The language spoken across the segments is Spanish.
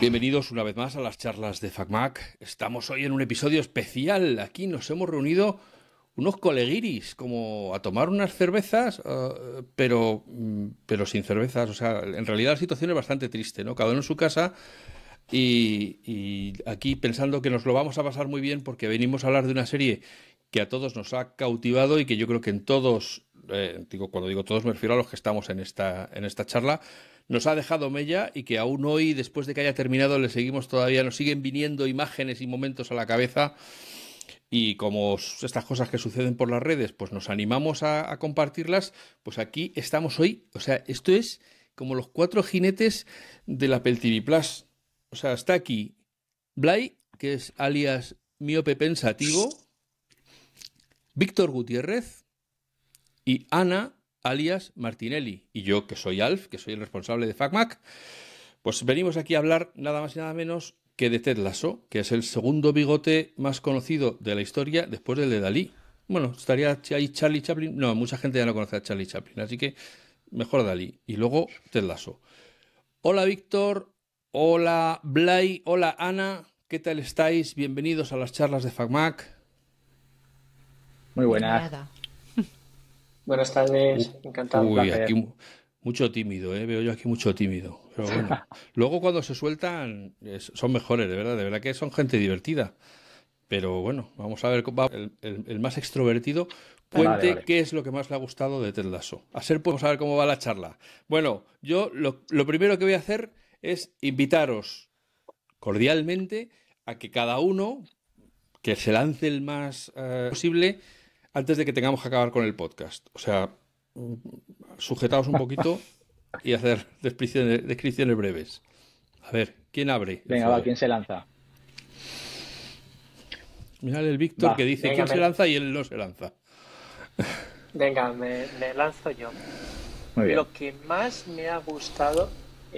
Bienvenidos una vez más a las charlas de FacMac. Estamos hoy en un episodio especial. Aquí nos hemos reunido unos coleguiris, como a tomar unas cervezas, pero sin cervezas. O sea, en realidad la situación es bastante triste, ¿no? Cada uno en su casa y aquí pensando que nos lo vamos a pasar muy bien porque venimos a hablar de una serie que a todos nos ha cautivado y que yo creo que en todos, cuando digo todos me refiero a los que estamos en esta charla, nos ha dejado mella y que aún hoy, después de que haya terminado, le seguimos todavía, nos siguen viniendo imágenes y momentos a la cabeza y como estas cosas que suceden por las redes, pues nos animamos a compartirlas, pues aquí estamos hoy, o sea, esto es como los cuatro jinetes del Apple TV Plus. O sea, está aquí Blay, que es alias Miope Pensativo, Víctor Gutiérrez y Ana, alias Martinelli. Y yo, que soy Alf, que soy el responsable de FacMac, pues venimos aquí a hablar nada más y nada menos que de Ted Lasso, que es el segundo bigote más conocido de la historia después del de Dalí. Bueno, estaría ahí Charlie Chaplin. No, mucha gente ya no conoce a Charlie Chaplin, así que mejor Dalí. Y luego Ted Lasso. Hola Víctor, hola Blay, hola Ana, ¿qué tal estáis? Bienvenidos a las charlas de FacMac. Muy buenas. Buenas tardes, encantado. Uy, aquí mucho tímido, veo yo aquí mucho tímido. Pero bueno, luego cuando se sueltan son mejores, de verdad que son gente divertida. Pero bueno, vamos a ver el más extrovertido. Cuente Vale. qué es lo que más le ha gustado de Ted Lasso. Vamos a ver cómo va la charla. Bueno, yo lo primero que voy a hacer es invitaros cordialmente a que cada uno que se lance el más posible antes de que tengamos que acabar con el podcast. O sea, sujetaos un poquito y hacer descripciones breves. A ver, ¿quién abre? Venga, va, ¿quién se lanza? Mirad el Víctor que dice quién se lanza y él no se lanza. Venga, me lanzo yo. Muy bien. Lo que más me ha gustado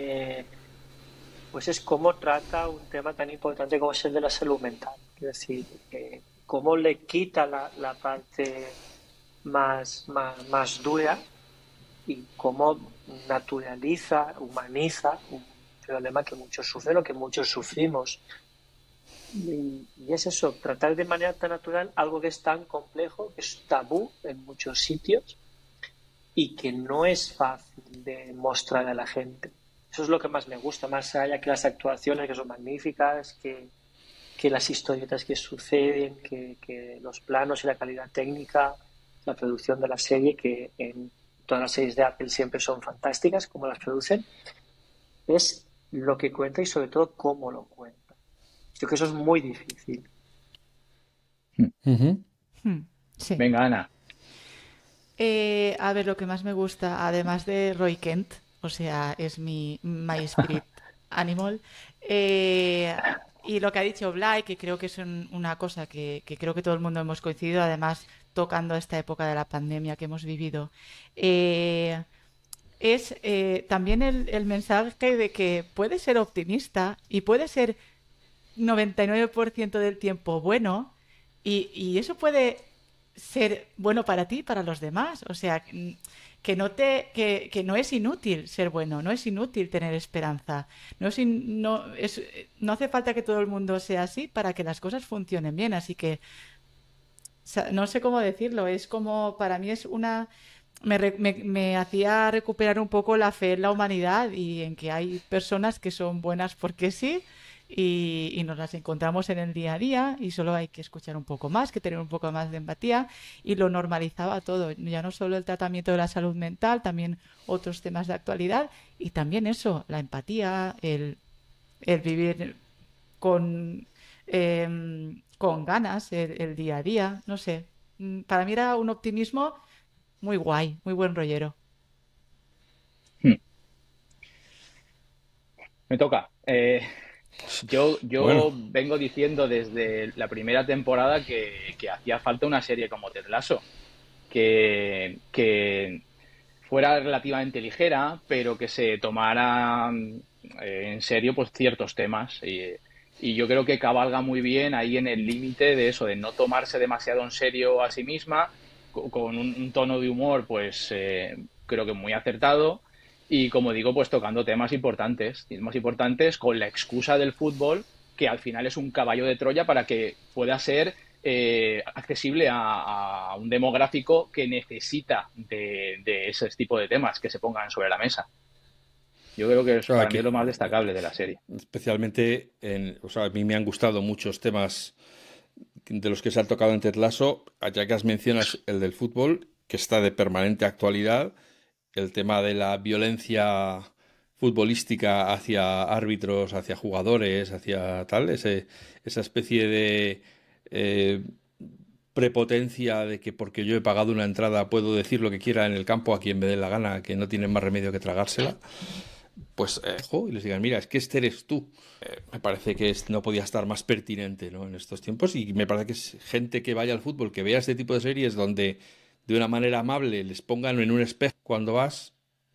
pues es cómo trata un tema tan importante como es el de la salud mental. Es decir, cómo le quita la parte más dura y cómo naturaliza, humaniza un problema que muchos sufren o que muchos sufrimos. Y es eso, tratar de manera tan natural algo que es tan complejo, que es tabú en muchos sitios y que no es fácil de mostrar a la gente. Eso es lo que más me gusta, más allá que las actuaciones que son magníficas, que las historietas que suceden, que los planos y la calidad técnica, la producción de la serie, que en todas las series de Apple siempre son fantásticas, como las producen, es lo que cuenta y sobre todo cómo lo cuenta. Creo que eso es muy difícil. Sí. Venga, Ana. A ver, lo que más me gusta, además de Roy Kent, o sea, es my spirit animal, y lo que ha dicho Blay, que creo que es una cosa que creo que todo el mundo hemos coincidido, además tocando esta época de la pandemia que hemos vivido, es también el mensaje de que puede ser optimista y puede ser 99% del tiempo bueno y eso puede ser bueno para ti y para los demás. O sea, que no es inútil ser bueno, no es inútil tener esperanza. No hace falta que todo el mundo sea así para que las cosas funcionen bien. Así que no sé cómo decirlo. Es como, para mí es una... Me hacía recuperar un poco la fe en la humanidad y en que hay personas que son buenas porque sí y nos las encontramos en el día a día y solo hay que escuchar un poco más, que tener un poco más de empatía, y lo normalizaba todo, ya no solo el tratamiento de la salud mental, también otros temas de actualidad y también eso, la empatía, el vivir con ganas el día a día, no sé, para mí era un optimismo muy guay, muy buen rollero. Me toca. Yo Bueno. vengo diciendo desde la primera temporada que hacía falta una serie como Ted Lasso, que fuera relativamente ligera, pero que se tomara en serio pues ciertos temas. Y yo creo que cabalga muy bien ahí en el límite de eso, de no tomarse demasiado en serio a sí misma, con un tono de humor pues creo que muy acertado, y como digo, pues tocando temas importantes con la excusa del fútbol, que al final es un caballo de Troya para que pueda ser accesible a un demográfico que necesita de ese tipo de temas que se pongan sobre la mesa. Yo creo que Claro, para mí es lo más destacable de la serie. especialmente o sea, a mí me han gustado muchos temas de los que se han tocado en Ted Lasso, ya que mencionas el del fútbol, que está de permanente actualidad, el tema de la violencia futbolística hacia árbitros, hacia jugadores, hacia tal, esa especie de eh, prepotencia de que porque yo he pagado una entrada puedo decir lo que quiera en el campo a quien me dé la gana, que no tienen más remedio que tragársela, pues y les digan, mira, es que este eres tú. Me parece que no podía estar más pertinente, ¿no? En estos tiempos, y me parece que es gente que vaya al fútbol, que vea este tipo de series donde de una manera amable les pongan en un espejo cuando vas,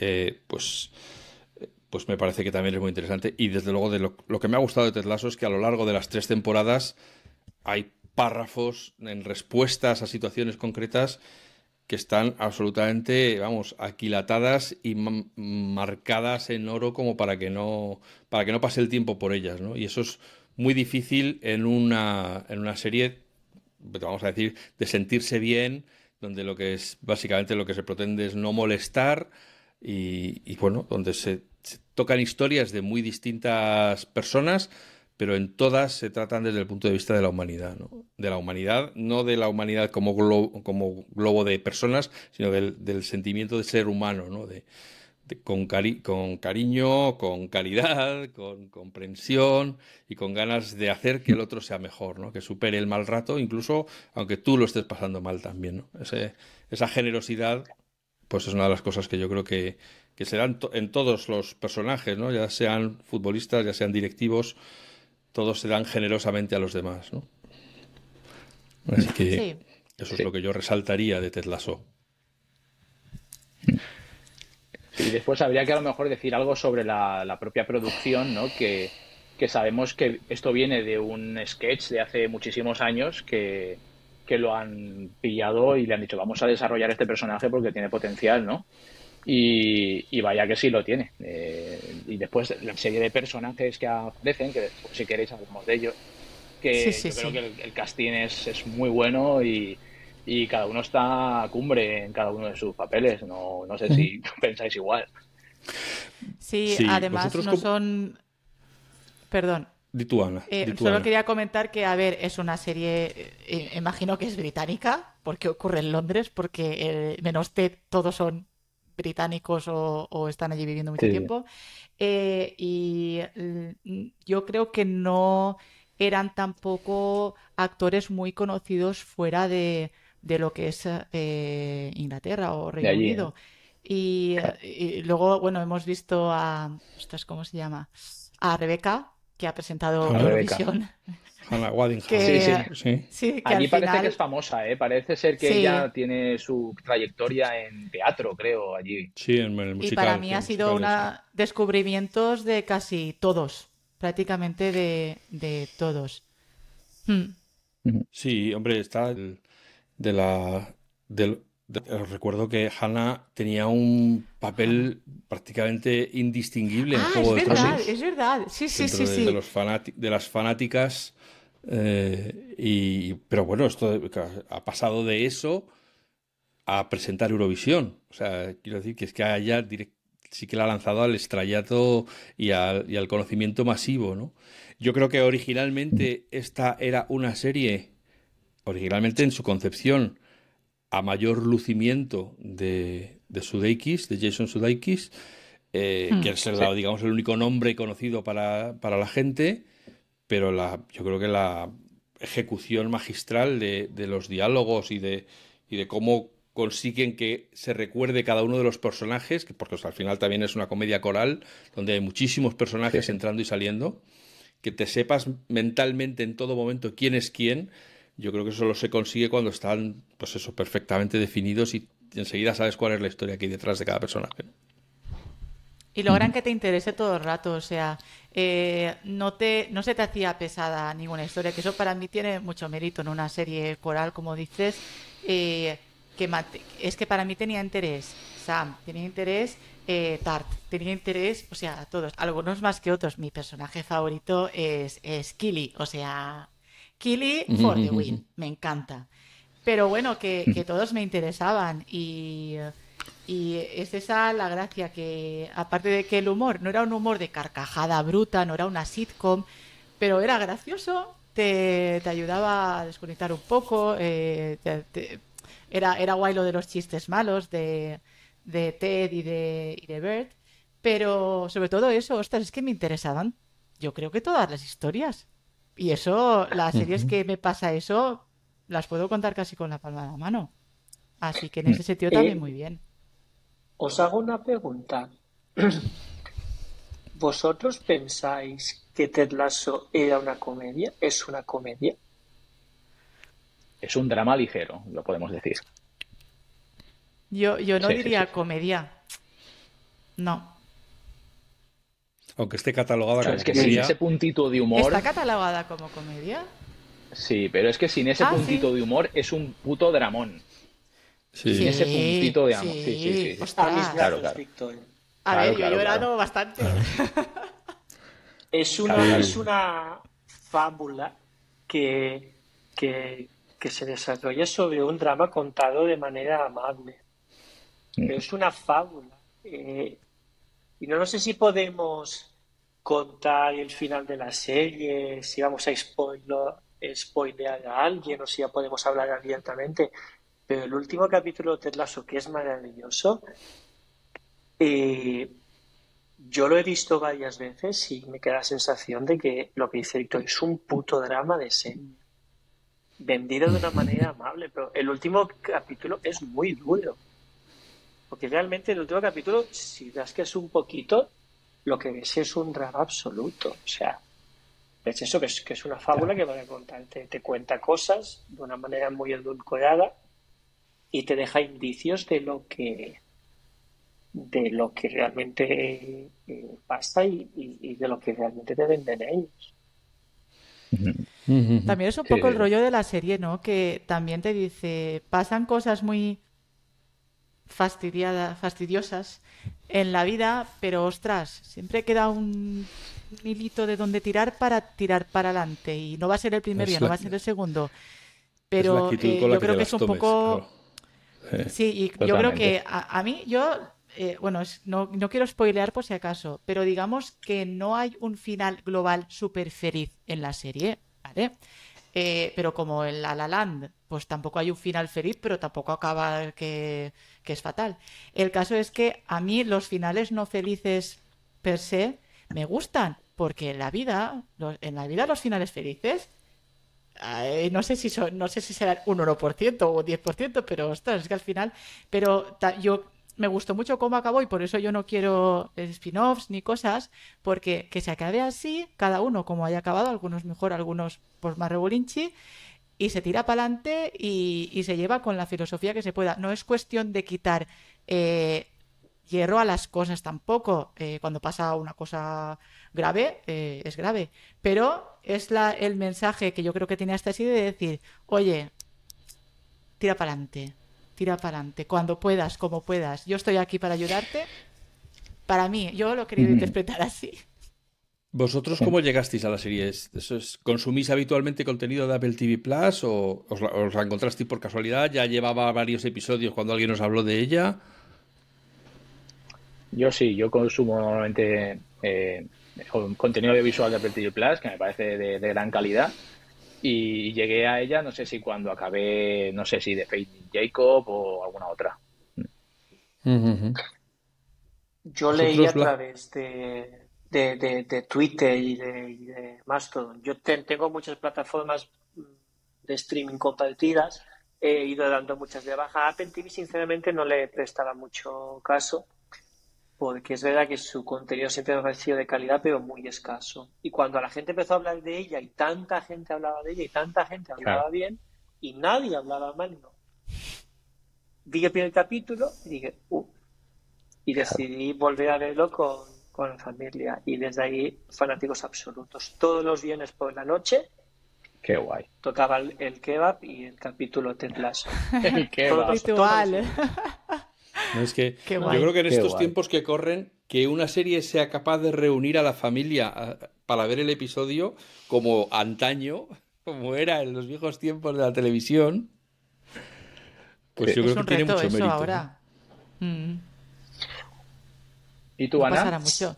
pues me parece que también es muy interesante. Y desde luego lo que me ha gustado de Ted Lasso es que a lo largo de las 3 temporadas hay párrafos en respuestas a situaciones concretas que están absolutamente, vamos, aquilatadas y marcadas en oro como para que no pase el tiempo por ellas, ¿no? Y eso es muy difícil en una serie, vamos a decir, de sentirse bien, donde lo que es básicamente lo que se pretende es no molestar y bueno, donde se tocan historias de muy distintas personas, pero en todas se tratan desde el punto de vista de la humanidad, ¿no? De la humanidad, no de la humanidad como como globo de personas, sino del sentimiento de ser humano, ¿no? Con cariño, con caridad, con comprensión y con ganas de hacer que el otro sea mejor, ¿no? Que supere el mal rato, incluso aunque tú lo estés pasando mal también, ¿no? Esa generosidad, pues es una de las cosas que yo creo que se dan en todos los personajes, ¿no? Ya sean futbolistas, ya sean directivos, todos se dan generosamente a los demás, ¿no? Así que Sí. eso es lo que yo resaltaría de Ted Lasso. Y después habría que a lo mejor decir algo sobre la propia producción, ¿no? Que sabemos que esto viene de un sketch de hace muchísimos años que lo han pillado y le han dicho, vamos a desarrollar este personaje porque tiene potencial, ¿no? Y vaya que sí lo tiene. Y después la serie de personajes que aparecen, que después si queréis hablamos de ellos, Sí, que sí, yo creo sí. que el casting es muy bueno y cada uno está a cumbre en cada uno de sus papeles. No sé si pensáis igual. Sí, Sí, además vosotros no como... son... Perdón. Di tú, Ana, di tú, Solo Ana. quería comentar que, a ver, es una serie, imagino que es británica, porque ocurre en Londres, porque menos Ted, todos son británicos o están allí viviendo mucho Sí, tiempo. Yo creo que no eran tampoco actores muy conocidos fuera de lo que es Inglaterra o de Reino allí, ¿no? Unido. Y luego, bueno, hemos visto a, ostras, ¿cómo se llama? A Rebeca, que ha presentado Hannah, Rebeca. Eurovisión, Hannah Waddingham. Sí, sí. que Sí. sí, que al Allí parece que es final, famosa, ¿eh? Parece ser que sí, ella tiene su trayectoria en teatro, creo, allí. Sí, en el y para musical, mí sí, ha sido musicales, sí. una descubrimientos de casi todos, prácticamente de todos. Hmm. Ujú. Sí, hombre, está de la... recuerdo que Hannah tenía un Hanna. papel prácticamente indistinguible en Ah, Juego de ¿Ah, sí? es Tronos, verdad. Sí, sí, dentro sí, de sí. de las fanáticas. Pero bueno, esto ha pasado de eso a presentar Eurovisión. O sea, quiero decir que es que sí que la ha lanzado al estrellato y al conocimiento masivo, ¿no? Yo creo que originalmente esta era una serie, originalmente en su concepción, a mayor lucimiento de Sudeikis, de Jason Sudeikis, Hmm. que es Sí. digamos, el único nombre conocido para la gente, pero yo creo que la ejecución magistral de los diálogos y de cómo consiguen que se recuerde cada uno de los personajes, porque o sea, al final también es una comedia coral, donde hay muchísimos Sí, personajes sí. entrando y saliendo, que te sepas mentalmente en todo momento quién es quién, yo creo que eso solo se consigue cuando están, pues eso, perfectamente definidos y enseguida sabes cuál es la historia que hay detrás de cada personaje. Y logran que te interese todo el rato, o sea, no se te hacía pesada ninguna historia, que eso para mí tiene mucho mérito en una serie coral, como dices, que es que para mí tenía interés Sam, tenía interés Tart, tenía interés, o sea, todos, algunos más que otros. Mi personaje favorito es Killy, o sea, Killy for the win, me encanta. Pero bueno, que todos me interesaban y es esa la gracia, que aparte de que el humor no era un humor de carcajada bruta, no era una sitcom, pero era gracioso, te ayudaba a desconectar un poco, era guay lo de los chistes malos de Ted y de Bert, pero sobre todo eso, ostras, es que me interesaban, yo creo que todas las historias. Y eso, las series que me pasa eso, las puedo contar casi con la palma de la mano. Así que en ese sentido también muy bien. Os hago una pregunta. ¿Vosotros pensáis que Ted Lasso era una comedia? ¿Es una comedia? Es un drama ligero, lo podemos decir. Yo no Sí, diría sí. comedia. No. Aunque esté catalogada Pero como es que sin comedia. ese puntito de humor, ¿Está catalogada como comedia? sí, pero es que sin ese Ah, puntito sí. de humor es un puto dramón. Sin Sí. ese Sí, puntito de amor. Sí, sí, sí. sí, sí. A mis Ostras. Claro, brazos, claro. Victoria. A Claro, ver, yo he claro, llorado claro. bastante. Es Claro, una, claro. es una fábula que, que se desarrolla sobre un drama contado de manera amable. Pero es una fábula. Y no sé si podemos contar el final de la serie, si vamos a spoilear a alguien o si ya podemos hablar abiertamente. Pero el último capítulo de Ted Lasso, que es maravilloso, yo lo he visto varias veces y me queda la sensación de que lo que dice Víctor es un puto drama de serie, vendido de una manera amable, pero el último capítulo es muy duro, porque realmente el último capítulo, si das que es un poquito, lo que ves es un drama absoluto, o sea, es eso, que es una fábula que va a contar, te cuenta cosas de una manera muy edulcorada y te deja indicios de lo que realmente pasa y de lo que realmente te venden ellos. También es un Sí, poco el sí, sí. rollo de la serie, ¿no? Que también te dice, pasan cosas muy fastidiosas en la vida, pero ostras, siempre queda un hilito de donde tirar para adelante. Y no va a ser el primer día, Es no la, va a ser el segundo. es la Pero actitud con la yo que creo te que las es un tomes, claro. poco. Sí, y yo creo Totalmente. que a mí, bueno, no quiero spoilear por si acaso, pero digamos que no hay un final global súper feliz en la serie, ¿vale? Pero como en La La Land, pues tampoco hay un final feliz, pero tampoco acaba que es fatal. El caso es que a mí los finales no felices per se me gustan, porque en la vida los finales felices no sé si será un 1% o un 10%, pero ostras, es que al final, pero yo me gustó mucho cómo acabó y por eso yo no quiero spin-offs ni cosas, porque que se acabe así, cada uno como haya acabado, algunos mejor, algunos pues más regulinchi, y se tira para adelante y se lleva con la filosofía que se pueda. No es cuestión de quitar eh, hierro a las cosas tampoco. Cuando pasa una cosa grave, es grave. Pero es el mensaje que yo creo que tiene hasta así de decir, oye, tira para adelante, cuando puedas, como puedas. Yo estoy aquí para ayudarte. Para mí, yo lo he querido interpretar así. ¿Vosotros cómo llegasteis a la serie? ¿Consumís habitualmente contenido de Apple TV Plus o os la encontrasteis por casualidad? ¿Ya llevaba varios episodios cuando alguien os habló de ella? Yo sí, yo consumo normalmente contenido audiovisual de Apple TV Plus, que me parece de gran calidad. Y llegué a ella, no sé si cuando acabé, no sé si de Fate Jacob o alguna otra. Ujú. Yo leí ¿Vosotros a la...? través de Twitter y de Mastodon. Yo tengo muchas plataformas de streaming compartidas. He ido dando muchas de baja. A Apple TV, sinceramente, no le prestaba mucho caso, porque es verdad que su contenido siempre me ha parecido de calidad, pero muy escaso. Y cuando la gente empezó a hablar de ella, y tanta gente hablaba de ella, y tanta gente Claro. hablaba bien, y nadie hablaba mal, no. Vi el primer capítulo y dije, y decidí volver a verlo con la familia. Y desde ahí, fanáticos absolutos. Todos los viernes por la noche, Qué guay. Tocaba el kebab y el capítulo Ted Lasso. El kebab. Ritual. No, es que Qué yo guay. creo que en Qué estos guay. tiempos que corren, que una serie sea capaz de reunir a la familia para ver el episodio como antaño, como era en los viejos tiempos de la televisión, pues Sí. yo Es creo que un tiene reto mucho eso mérito, ¿eh? ahora. Mm. ¿Y tú, No Ana? pasará mucho.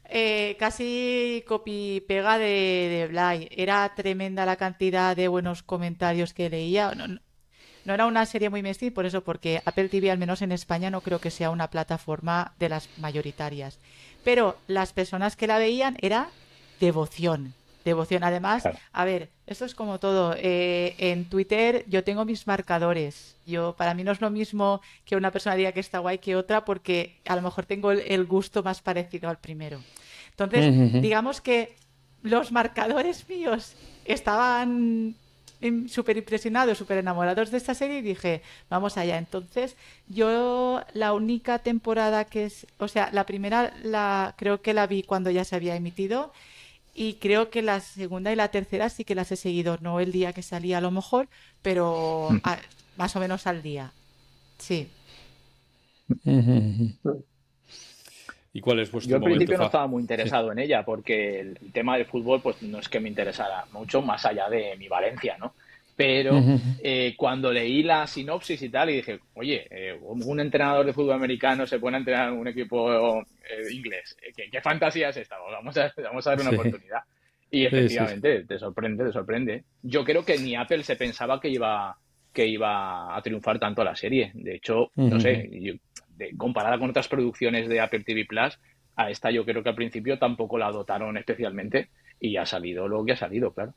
Casi copy-pega de Bly. Era tremenda la cantidad de buenos comentarios que leía. No era una serie muy mainstream, por eso, porque Apple TV, al menos en España, no creo que sea una plataforma de las mayoritarias. Pero las personas que la veían era devoción. Devoción. Además, Claro. a ver, esto es como todo. En Twitter yo tengo mis marcadores. Para mí no es lo mismo que una persona diga que está guay que otra, porque a lo mejor tengo el gusto más parecido al primero. Entonces, Ujú. digamos que los marcadores míos estaban súper impresionados, súper enamorados de esta serie y dije, vamos allá. Entonces, yo la única temporada o sea, la primera creo que la vi cuando ya se había emitido y creo que la segunda y la tercera sí que las he seguido, no el día que salía a lo mejor, pero más o menos al día. Sí. Ujú. ¿Y cuál es Yo vuestro al momento principio no estaba muy Sí. interesado en ella porque el tema del fútbol pues no es que me interesara mucho más allá de mi Valencia, ¿no? Pero Ujú. cuando leí la sinopsis y tal y dije, oye, un entrenador de fútbol americano se pone a entrenar en un equipo inglés. ¿Qué fantasía es esta? Vamos a dar una Sí, oportunidad. Y sí, sí, sí. efectivamente, te sorprende, te sorprende. Yo creo que ni Apple se pensaba que iba a triunfar tanto la serie. De hecho, no Ujú. sé, comparada con otras producciones de Apple TV Plus, a esta yo creo que al principio tampoco la dotaron especialmente y ha salido lo que ha salido, claro.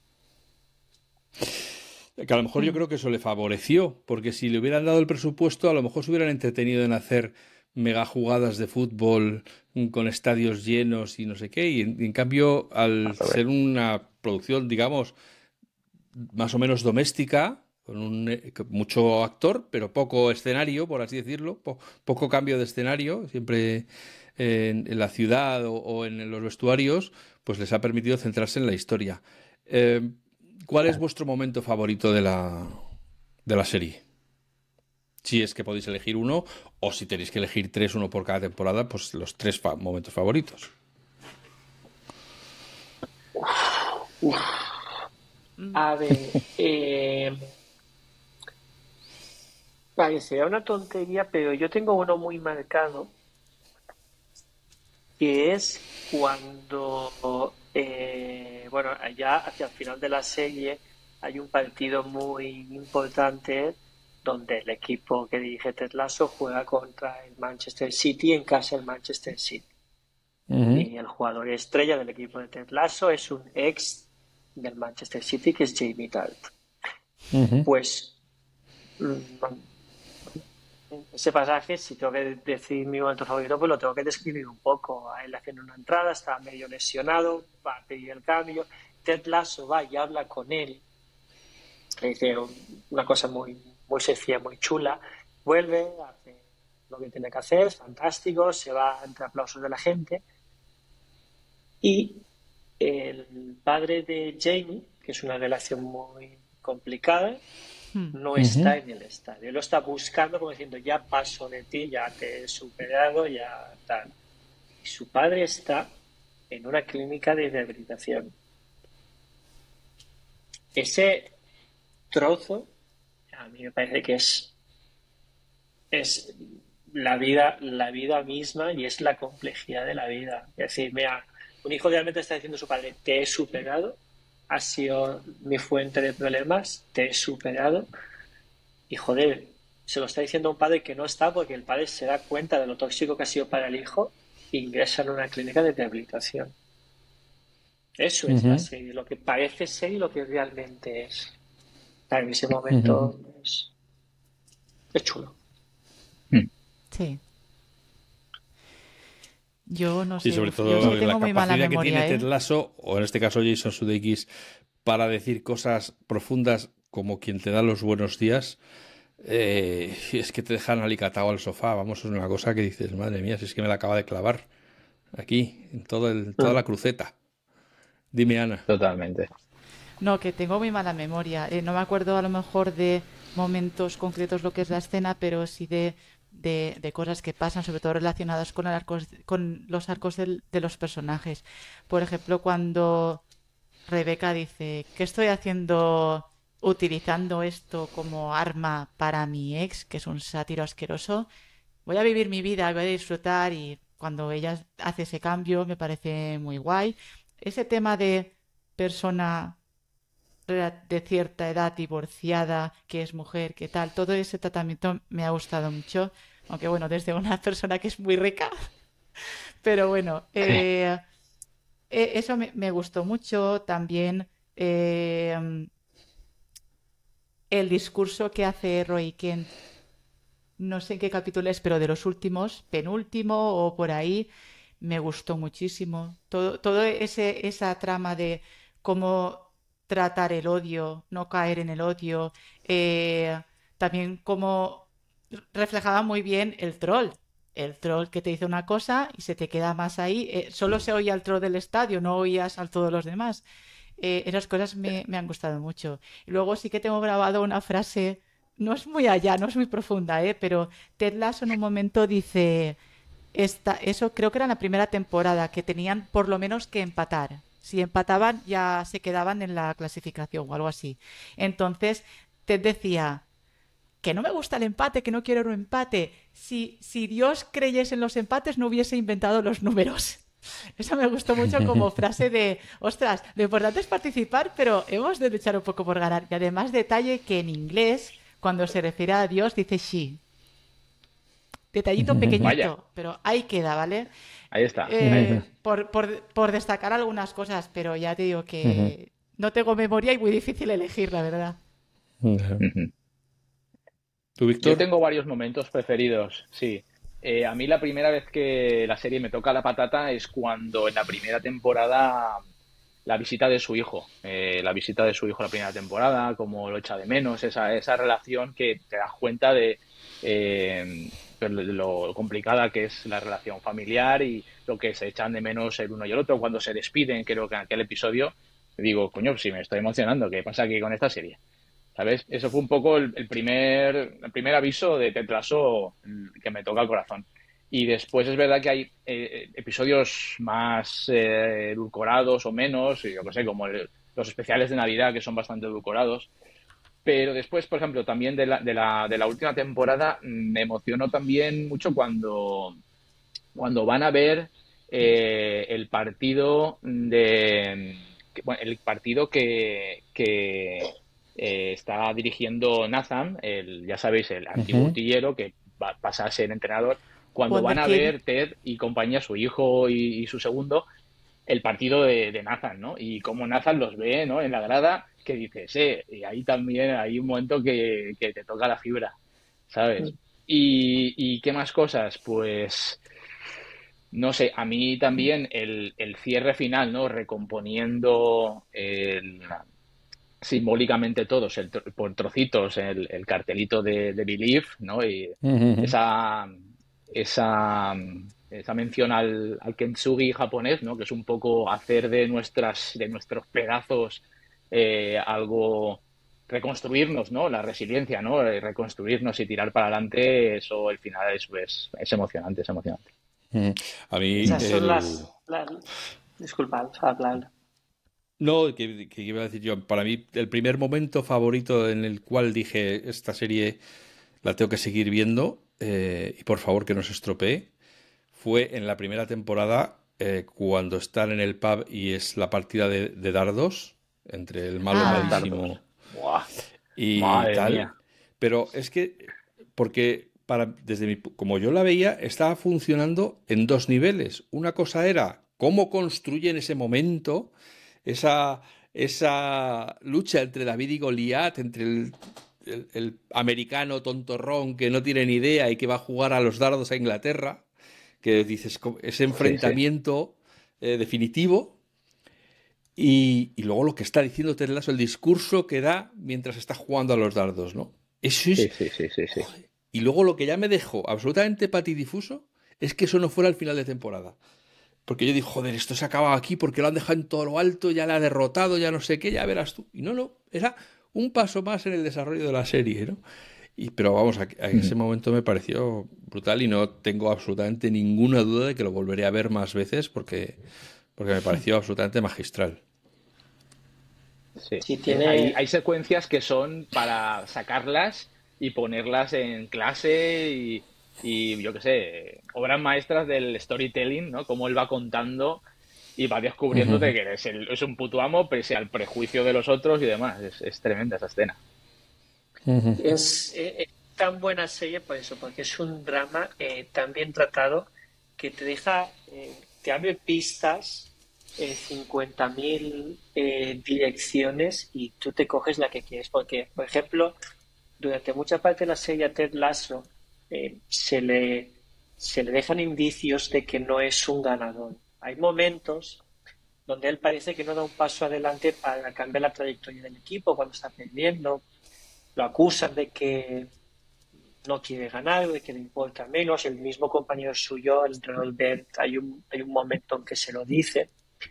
Que a lo mejor yo Mm. creo que eso le favoreció, porque si le hubieran dado el presupuesto, a lo mejor se hubieran entretenido en hacer mega jugadas de fútbol con estadios llenos y no sé qué, y en cambio, al A ver. ser una producción, digamos, más o menos doméstica, con mucho actor, pero poco escenario, por así decirlo, poco cambio de escenario, siempre en la ciudad o en los vestuarios, pues les ha permitido centrarse en la historia. Eh, ¿Cuál es vuestro momento favorito de la serie? Si es que podéis elegir uno, o si tenéis que elegir tres, uno por cada temporada, pues los tres momentos favoritos. A ver, parecería una tontería, pero yo tengo uno muy marcado, que es cuando, bueno, allá hacia el final de la serie hay un partido muy importante donde el equipo que dirige Ted Lasso juega contra el Manchester City en casa del Manchester City. Ujú. Y el jugador estrella del equipo de Ted Lasso es un ex del Manchester City que es Jamie Tartt. Ujú. Pues ese pasaje, si tengo que decir mi momento favorito, pues lo tengo que describir un poco. A él haciendo una entrada, está medio lesionado, va a pedir el cambio. Ted Lasso va y habla con él, le dice una cosa muy, muy sencilla, muy chula. Vuelve, hace lo que tiene que hacer, es fantástico, se va entre aplausos de la gente. Y el padre de Jamie, que es una relación muy complicada, Mm. no Ujú. está en el estadio. Él lo está buscando como diciendo, ya paso de ti, ya te he superado, ya tal. Y su padre está en una clínica de rehabilitación. Ese trozo, a mí me parece que es la vida misma y es la complejidad de la vida. Es decir, mira, un hijo realmente está diciendo a su padre, te he superado, has sido mi fuente de problemas, te he superado. Y joder, se lo está diciendo a un padre que no está porque el padre se da cuenta de lo tóxico que ha sido para el hijo e ingresa en una clínica de rehabilitación. Eso es la Ujú. serie, lo que parece ser y lo que realmente es. Claro, en ese Ujú. momento es chulo. Sí. Yo no Sí, sé, sobre yo es todo que la tengo muy mala capacidad que tiene memoria, Ted ¿eh? Lasso, o en este caso Jason Sudeikis, para decir cosas profundas como quien te da los buenos días, es que te dejan alicatado al sofá. Vamos, es una cosa que dices, madre mía, si es que me la acaba de clavar aquí, en toda la cruceta. Dime, Ana. Totalmente. No, que tengo muy mala memoria. No me acuerdo a lo mejor de momentos concretos lo que es la escena, pero sí de cosas que pasan, sobre todo relacionadas con los arcos de los personajes. Por ejemplo, cuando Rebeca dice, ¿qué estoy haciendo utilizando esto como arma para mi ex, que es un sátiro asqueroso? Voy a vivir mi vida, voy a disfrutar y cuando ella hace ese cambio me parece muy guay. Ese tema de persona de cierta edad divorciada, que es mujer, que tal, todo ese tratamiento me ha gustado mucho, aunque bueno, desde una persona que es muy rica, pero bueno, eso me gustó mucho también. El discurso que hace Roy Kent, no sé en qué capítulo es, pero de los últimos, penúltimo o por ahí, me gustó muchísimo. Todo esa trama de cómo tratar el odio, no caer en el odio, también cómo reflejaba muy bien el troll. El troll que te dice una cosa y se te queda más ahí. Solo se oía al troll del estadio, no oías a todos los demás. Esas cosas me han gustado mucho. Y luego sí que tengo grabado una frase, no es muy allá, no es muy profunda, pero Ted Lasso en un momento dice, eso creo que era en la primera temporada, que tenían por lo menos que empatar. Si empataban ya se quedaban en la clasificación o algo así. Entonces Ted decía que no me gusta el empate, que no quiero un empate. Si Dios creyese en los empates no hubiese inventado los números. Eso me gustó mucho como frase de, ostras, lo importante es participar, pero hemos de luchar un poco por ganar. Y además detalle que en inglés, cuando se refiere a Dios, dice she. Detallito pequeñito, Vaya. pero ahí queda, ¿vale? Ahí está. Por destacar algunas cosas, pero ya te digo que no tengo memoria y muy difícil elegir, la verdad. ¿Tú, Víctor? Yo tengo varios momentos preferidos, sí. A mí la primera vez que la serie me toca la patata es cuando en la primera temporada la visita de su hijo, la visita de su hijo en la primera temporada, como lo echa de menos, esa relación que te das cuenta de lo complicada que es la relación familiar y lo que se echan de menos el uno y el otro cuando se despiden, creo que en aquel episodio, digo, coño, sí me estoy emocionando, ¿qué pasa aquí con esta serie? ¿Sabes? Eso fue un poco el primer aviso de Ted Lasso que me toca el corazón. Y después es verdad que hay episodios más edulcorados o menos, yo qué sé, como los especiales de Navidad que son bastante edulcorados. Pero después, por ejemplo, también de la última temporada me emocionó también mucho cuando van a ver el partido el partido que está dirigiendo Nathan, ya sabéis, el antiguo utillero que pasa a ser entrenador. Cuando van a ver Ted y compañía, su hijo y su segundo, el partido de Nathan, ¿no? Y como Nathan los ve, ¿no? En la grada, que dices, y ahí también hay un momento que te toca la fibra, ¿sabes? ¿Y qué más cosas? Pues, no sé, a mí también el cierre final, ¿no? Recomponiendo simbólicamente todos, por trocitos, el cartelito de Believe, ¿no? Y esa mención al kintsugi japonés, ¿no? Que es un poco hacer de nuestros pedazos algo, reconstruirnos, ¿no? La resiliencia, ¿no? Reconstruirnos y tirar para adelante, eso al final es emocionante, es emocionante. A mí Esas son disculpa, hablar. No, que iba a decir yo, para mí el primer momento favorito en el cual dije esta serie la tengo que seguir viendo y por favor que no se estropee, fue en la primera temporada cuando están en el pub y es la partida de dardos entre el malo malísimo y Madre tal. mía. Pero es que, porque como yo la veía, estaba funcionando en dos niveles. Una cosa era cómo construyen ese momento, esa lucha entre David y Goliat, entre el americano tontorrón que no tiene ni idea y que va a jugar a los dardos a Inglaterra, que dices, ese enfrentamiento definitivo, y luego lo que está diciendo Ted Lasso, el discurso que da mientras está jugando a los dardos, ¿no? Eso es... Sí. Y luego lo que ya me dejó absolutamente patidifuso es que eso no fuera el final de temporada. Porque yo digo, joder, esto se acaba aquí porque lo han dejado en todo lo alto, ya la ha derrotado, ya no sé qué, ya verás tú. Y no, era un paso más en el desarrollo de la serie, ¿no? Pero vamos, a ese momento me pareció brutal y no tengo absolutamente ninguna duda de que lo volveré a ver más veces porque me pareció absolutamente magistral. Sí. Sí, tiene... Hay secuencias que son para sacarlas y ponerlas en clase y yo qué sé, obras maestras del storytelling, ¿no? Cómo él va contando y va descubriéndote que es un puto amo pese al prejuicio de los otros y demás. Es tremenda esa escena. Es tan buena serie por eso, porque es un drama tan bien tratado que te deja, te abre pistas, 50.000 direcciones y tú te coges la que quieres. Porque, por ejemplo, durante mucha parte de la serie a Ted Lasso se le dejan indicios de que no es un ganador. Hay momentos donde él parece que no da un paso adelante para cambiar la trayectoria del equipo cuando está perdiendo. Lo acusan de que no quiere ganar, de que le importa menos. El mismo compañero suyo, el entrenador Bert, hay un momento en que se lo dice.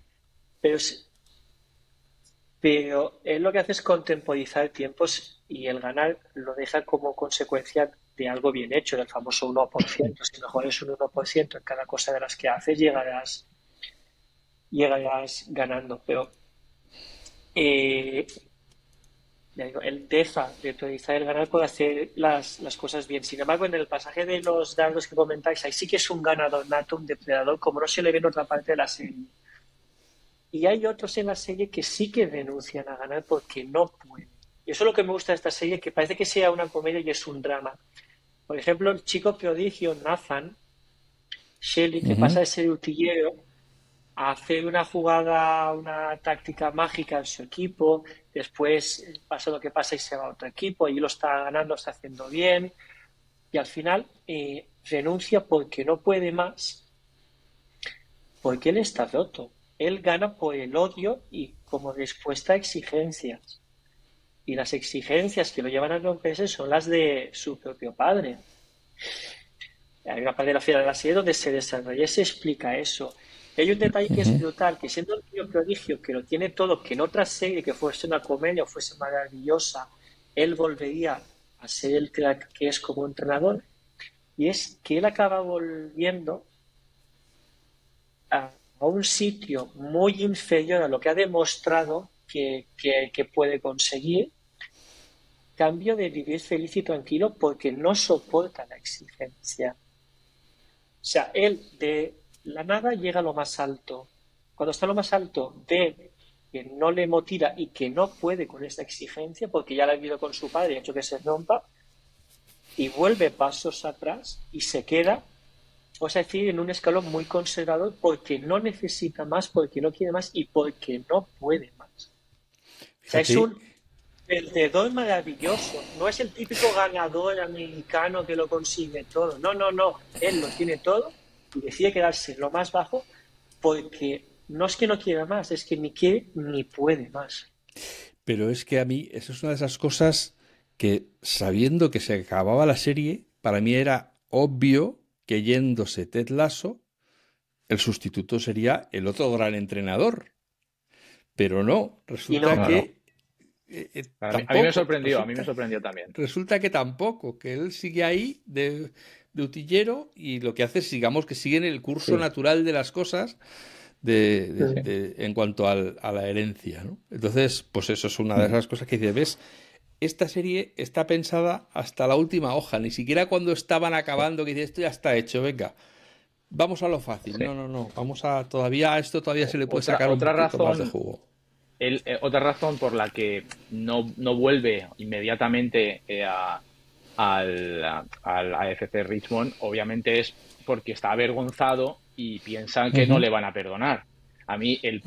Pero él lo que hace es contemporizar tiempos y el ganar lo deja como consecuencia de algo bien hecho, del famoso 1%. Si mejoras un 1% en cada cosa de las que haces, llegarás ganando. Pero él deja de utilizar el ganar por hacer las cosas bien. Sin embargo, en el pasaje de los dardos que comentáis, ahí sí que es un ganador nato, un depredador, como no se le ve en otra parte de la serie. Y hay otros en la serie que sí que renuncian a ganar porque no pueden. Y eso es lo que me gusta de esta serie, que parece que sea una comedia y es un drama. Por ejemplo, el chico prodigio Nathan Shelley, que pasa de ser utillero a hacer una jugada, una táctica mágica en su equipo, después pasa lo que pasa y se va a otro equipo, y lo está ganando, está haciendo bien, y al final renuncia porque no puede más, porque él está roto. Él gana por el odio y como respuesta a exigencias. Y las exigencias que lo llevan a romperse son las de su propio padre. Hay una parte de la fiera de la serie donde se desarrolla y se explica eso. Y hay un detalle que es brutal, que siendo el niño prodigio, que lo tiene todo, que en otra serie que fuese una comedia o fuese maravillosa, él volvería a ser el crack que es como entrenador, y es que él acaba volviendo a un sitio muy inferior a lo que ha demostrado que puede conseguir, cambio de vivir feliz y tranquilo porque no soporta la exigencia. O sea, él de la nada llega a lo más alto. Cuando está a lo más alto, ve que no le motiva y que no puede con esta exigencia porque ya la ha vivido con su padre y ha hecho que se rompa, y vuelve pasos atrás y se queda, vamos a decir, en un escalón muy conservador porque no necesita más, porque no quiere más y porque no puede más. O sea, es un perdedor maravilloso. No es el típico ganador americano que lo consigue todo. No. Él lo tiene todo y decide quedarse en lo más bajo porque no es que no quiera más, es que ni quiere ni puede más. Pero es que a mí, eso es una de esas cosas que, sabiendo que se acababa la serie, para mí era obvio que yéndose Ted Lasso, el sustituto sería el otro gran entrenador. Pero no, resulta que... A mí me sorprendió también. Resulta que tampoco, que él sigue ahí de utillero y lo que hace es, digamos, que sigue en el curso natural de las cosas en cuanto a la herencia, ¿no? Entonces, pues eso es una de esas cosas que dices, ¿ves? Esta serie está pensada hasta la última hoja, ni siquiera cuando estaban acabando, que dices, esto ya está hecho, venga, vamos a lo fácil. No, vamos a esto todavía se le puede sacar un poquito más de jugo. Otra razón por la que no vuelve inmediatamente al AFC Richmond, obviamente es porque está avergonzado y piensan que no le van a perdonar. A mí el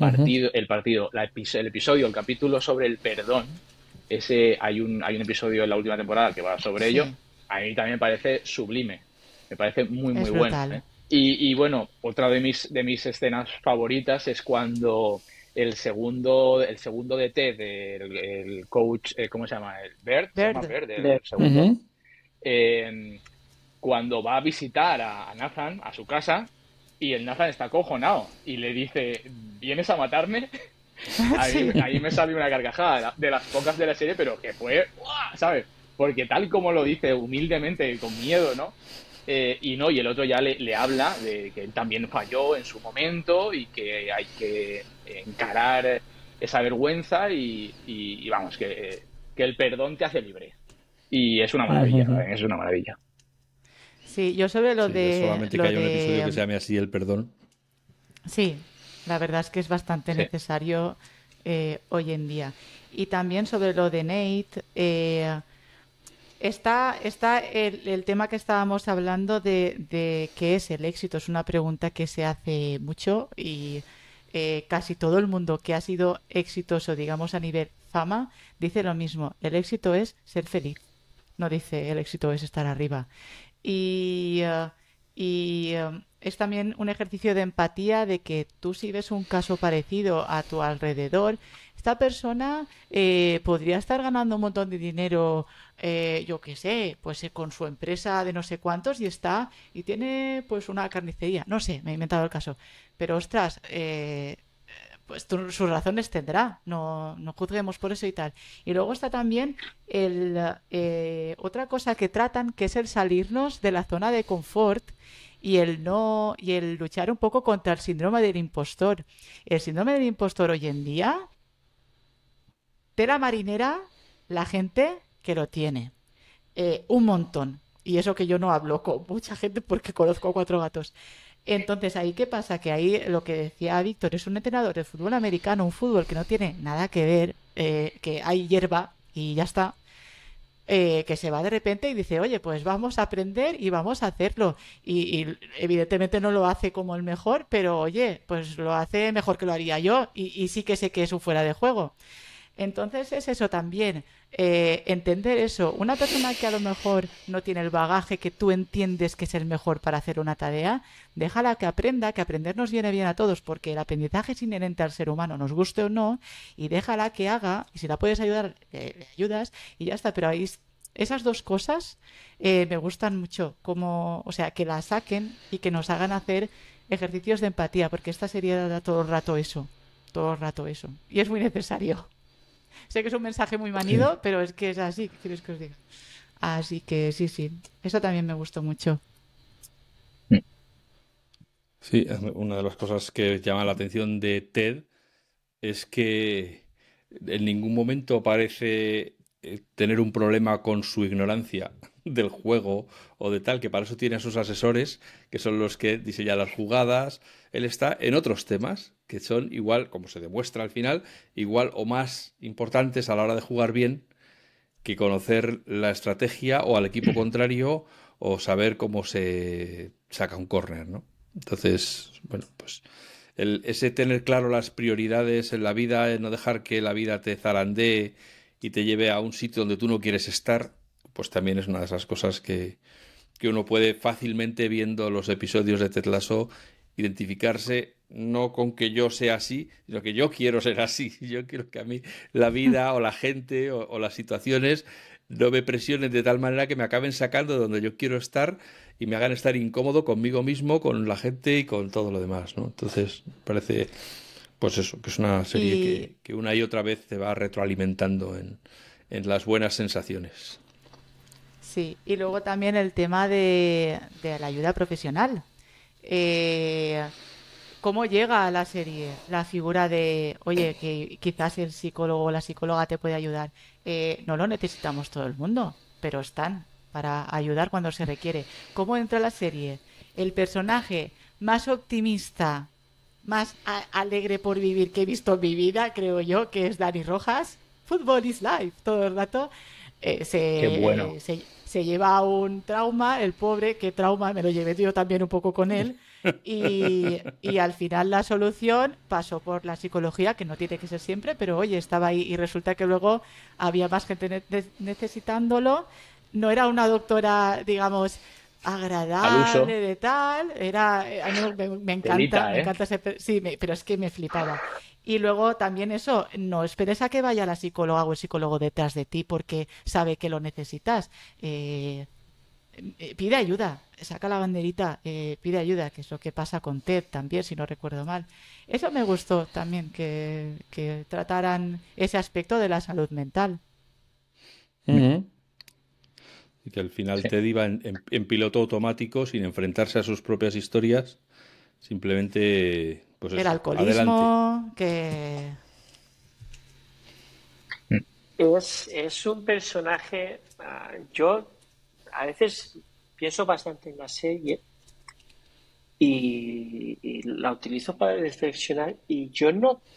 capítulo sobre el perdón, hay un episodio en la última temporada que va sobre ello, a mí también me parece sublime, me parece muy bueno. Y bueno, otra de mis escenas favoritas es cuando el segundo de Ted, el coach, ¿cómo se llama? Bert, el segundo. Cuando va a visitar a Nathan a su casa y el Nathan está acojonado y le dice, ¿vienes a matarme? Ahí me salió una carcajada de las pocas de la serie, pero que fue, ¡guau! ¿Sabes? Porque tal como lo dice humildemente, con miedo, ¿no? Y el otro ya le habla de que él también falló en su momento y que hay que encarar esa vergüenza y vamos, que el perdón te hace libre. Y es una maravilla, ¿no? Es una maravilla. Sí, yo sobre lo de... Solamente que haya un episodio que se llame así, el perdón. Sí, la verdad es que es bastante Sí. necesario hoy en día. Y también sobre lo de Nate, está el tema que estábamos hablando de qué es el éxito. Es una pregunta que se hace mucho y casi todo el mundo que ha sido exitoso, digamos, a nivel fama, dice lo mismo. El éxito es ser feliz. No dice el éxito es estar arriba. Y es también un ejercicio de empatía de que tú si ves un caso parecido a tu alrededor, esta persona podría estar ganando un montón de dinero, yo qué sé, pues con su empresa de no sé cuántos y tiene pues una carnicería, no sé, me he inventado el caso, pero ostras, pues sus razones tendrá, no juzguemos por eso y tal. Y luego está también otra cosa que tratan, que es el salirnos de la zona de confort y el luchar un poco contra el síndrome del impostor. El síndrome del impostor hoy en día, tela marinera, la gente que lo tiene. Un montón. Y eso que yo no hablo con mucha gente porque conozco a 4 gatos. Entonces, ¿ahí qué pasa? Que ahí lo que decía Víctor es un entrenador de fútbol americano, un fútbol que no tiene nada que ver, que hay hierba y ya está, que se va de repente y dice, oye, pues vamos a aprender y vamos a hacerlo. Y evidentemente no lo hace como el mejor, pero oye, pues lo hace mejor que lo haría yo y sí que sé que es un fuera de juego. Entonces es eso también, entender eso. Una persona que a lo mejor no tiene el bagaje que tú entiendes que es el mejor para hacer una tarea, déjala que aprenda, que aprender nos viene bien a todos, porque el aprendizaje es inherente al ser humano, nos guste o no, y déjala que haga, y si la puedes ayudar, le ayudas, y ya está. Pero ahí esas dos cosas me gustan mucho, como, o sea, que la saquen y que nos hagan hacer ejercicios de empatía, porque esta serie da todo el rato eso, y es muy necesario. Sé que es un mensaje muy manido, Sí. pero es que es así, ¿qué quieres que os diga? Así que sí, eso también me gustó mucho. Sí, una de las cosas que llama la atención de Ted es que en ningún momento parece tener un problema con su ignorancia del juego o de tal, que para eso tiene a sus asesores, que son los que diseñan las jugadas. Él está en otros temas que son igual, como se demuestra al final, igual o más importantes a la hora de jugar bien que conocer la estrategia o al equipo contrario o saber cómo se saca un córner, ¿no? Entonces, bueno, pues ese tener claro las prioridades en la vida, no dejar que la vida te zarandee y te lleve a un sitio donde tú no quieres estar, pues también es una de esas cosas que uno puede fácilmente viendo los episodios de Ted Lasso identificarse no con que yo sea así, sino que yo quiero ser así. Yo quiero que a mí la vida o la gente o las situaciones no me presionen de tal manera que me acaben sacando de donde yo quiero estar y me hagan estar incómodo conmigo mismo, con la gente y con todo lo demás, ¿no? Entonces, parece, pues eso, que es una serie Y que una y otra vez te va retroalimentando en las buenas sensaciones. sí, y luego también el tema de la ayuda profesional. Eh, ¿Cómo llega a la serie la figura de, oye, que quizás el psicólogo o la psicóloga te puede ayudar? No lo necesitamos todo el mundo, pero están para ayudar cuando se requiere. ¿Cómo entra la serie? El personaje más optimista, más alegre por vivir que he visto en mi vida, creo yo, que es Dani Rojas. Football is life, todo el rato. Qué bueno. Se lleva un trauma, el pobre, qué trauma, me lo llevé yo también un poco con él. Y al final la solución pasó por la psicología, que no tiene que ser siempre, pero oye, estaba ahí y resulta que luego había más gente necesitándolo. No era una doctora, digamos, Al uso. agradable de tal, era, a mí Telita, me ¿eh? encanta sí, pero es que me flipaba. Y luego también eso, no esperes a que vaya la psicóloga o el psicólogo detrás de ti porque sabe que lo necesitas. pide ayuda, saca la banderita, pide ayuda, que es lo que pasa con Ted también, si no recuerdo mal. Eso me gustó también, que trataran ese aspecto de la salud mental. Ujú. Y que al final Sí. Ted iba en piloto automático sin enfrentarse a sus propias historias, simplemente, pues El eso, adelante. alcoholismo, que... Es un personaje, yo a veces pienso bastante en la serie y la utilizo para reflexionar y yo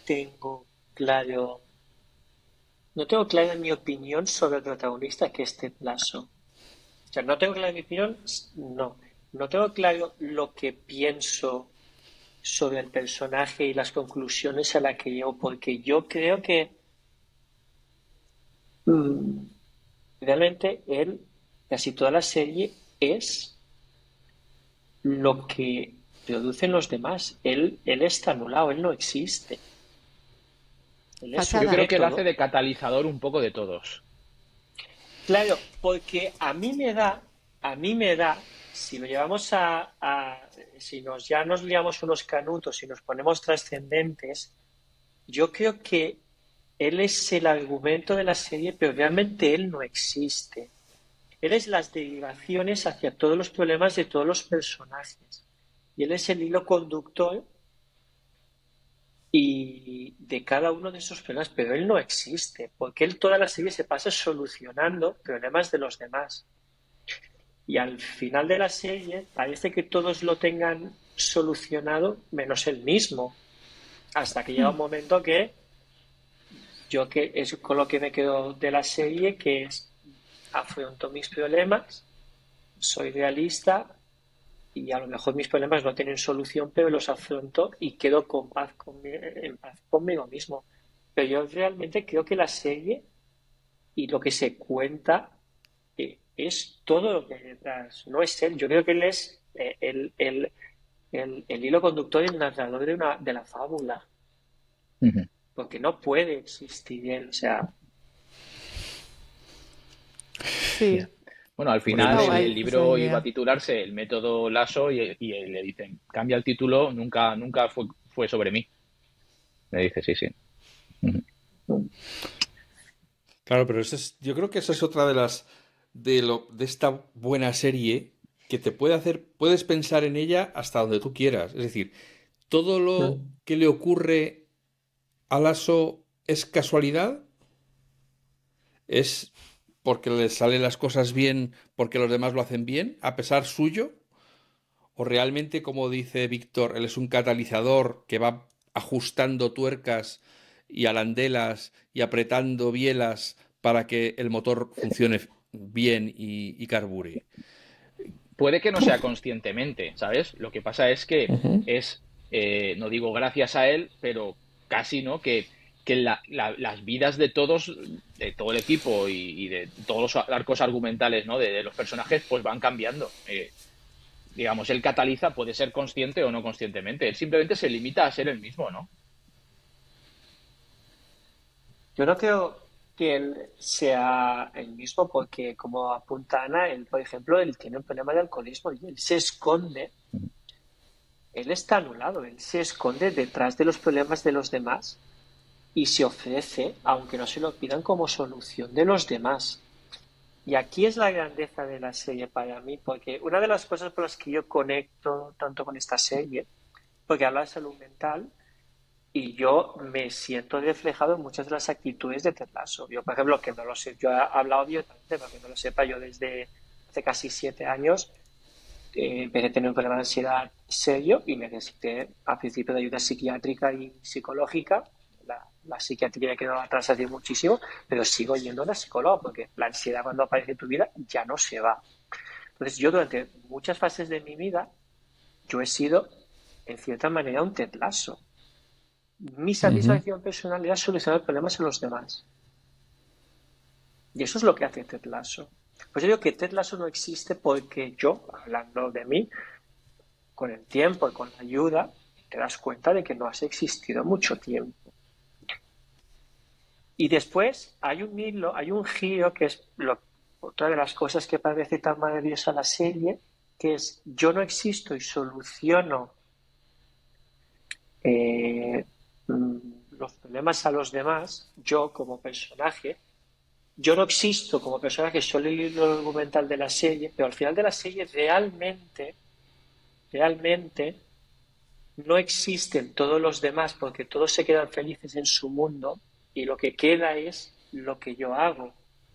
no tengo claro mi opinión sobre el protagonista que es Ted Lasso. O sea, no tengo claro mi opinión, no tengo claro lo que pienso sobre el personaje y las conclusiones a las que llego, porque yo creo que mm, realmente él, casi toda la serie, es lo que producen los demás. Él está anulado, él no existe. Él es Yo un Fachada. creo que él hace método. de catalizador un poco de todos. Claro, porque a mí me da, si lo llevamos si ya nos liamos unos canutos y nos ponemos trascendentes, yo creo que él es el argumento de la serie, pero realmente él no existe. Él es las derivaciones hacia todos los problemas de todos los personajes. Y él es el hilo conductor y de cada uno de esos problemas, pero él no existe, porque él toda la serie se pasa solucionando problemas de los demás. Y al final de la serie parece que todos lo tengan solucionado menos él mismo, hasta que llega un momento que que es con lo que me quedo de la serie, que es afronto mis problemas, soy realista y a lo mejor mis problemas no tienen solución, pero los afronto y quedo en paz conmigo mismo. Pero yo realmente creo que la serie y lo que se cuenta es todo lo que hay detrás, no es él. Yo creo que él es el hilo conductor y el narrador de la fábula, Ujú. porque no puede existir él. O sea, Sí, Ya. Bueno, al Bueno, final está pues el guay esa libro iba a idea. titularse El método Lasso y le dicen, cambia el título, nunca fue sobre mí. Le dice, sí, sí. Ujú. claro, pero yo creo que esa es otra de de esta buena serie que te puede hacer, puedes pensar en ella hasta donde tú quieras. Es decir, todo lo que le ocurre a Lasso es casualidad, es porque le salen las cosas bien, porque los demás lo hacen bien, a pesar suyo, o realmente, como dice Víctor, él es un catalizador que va ajustando tuercas y alandelas y apretando bielas para que el motor funcione bien y carbure. Puede que no sea conscientemente, ¿sabes? Lo que pasa es que Ujú. es, no digo gracias a él, pero casi, ¿no? Que las vidas de todo el equipo y de todos los arcos argumentales, ¿no? De los personajes, pues van cambiando. Digamos, él cataliza, puede ser consciente o no conscientemente. Él simplemente se limita a ser el mismo, ¿no? yo no creo que él sea el mismo porque, como apunta Ana, él, por ejemplo, él tiene un problema de alcoholismo y él se esconde, él está anulado, él se esconde detrás de los problemas de los demás y se ofrece, aunque no se lo pidan, como solución de los demás. Y aquí es la grandeza de la serie para mí, porque una de las cosas por las que yo conecto tanto con esta serie, porque habla de salud mental, y yo me siento reflejado en muchas de las actitudes de Ted Lasso. Yo, por ejemplo, que no lo sé, yo he hablado abiertamente, para que no lo sepa, yo desde hace casi 7 años empecé a tener un problema de ansiedad serio y necesité al principio de ayuda psiquiátrica y psicológica. La psiquiatría quedó atrás hace muchísimo, pero sigo yendo a la psicóloga porque la ansiedad cuando aparece en tu vida ya no se va. Entonces yo durante muchas fases de mi vida, yo he sido en cierta manera un Ted Lasso. Mi Ujú. satisfacción personal era solucionar problemas a los demás. Y eso es lo que hace Ted Lasso. Pues yo digo que Ted Lasso no existe porque yo, hablando de mí, con el tiempo y con la ayuda, te das cuenta de que no has existido mucho tiempo. Y después hay un hilo, hay un giro que es otra de las cosas que parece tan maravillosa la serie, que es yo no existo y soluciono eh, los problemas a los demás, yo como personaje. Yo no existo como personaje, solo el hilo argumental de la serie, pero al final de la serie realmente no existen todos los demás porque todos se quedan felices en su mundo y lo que queda es lo que yo hago,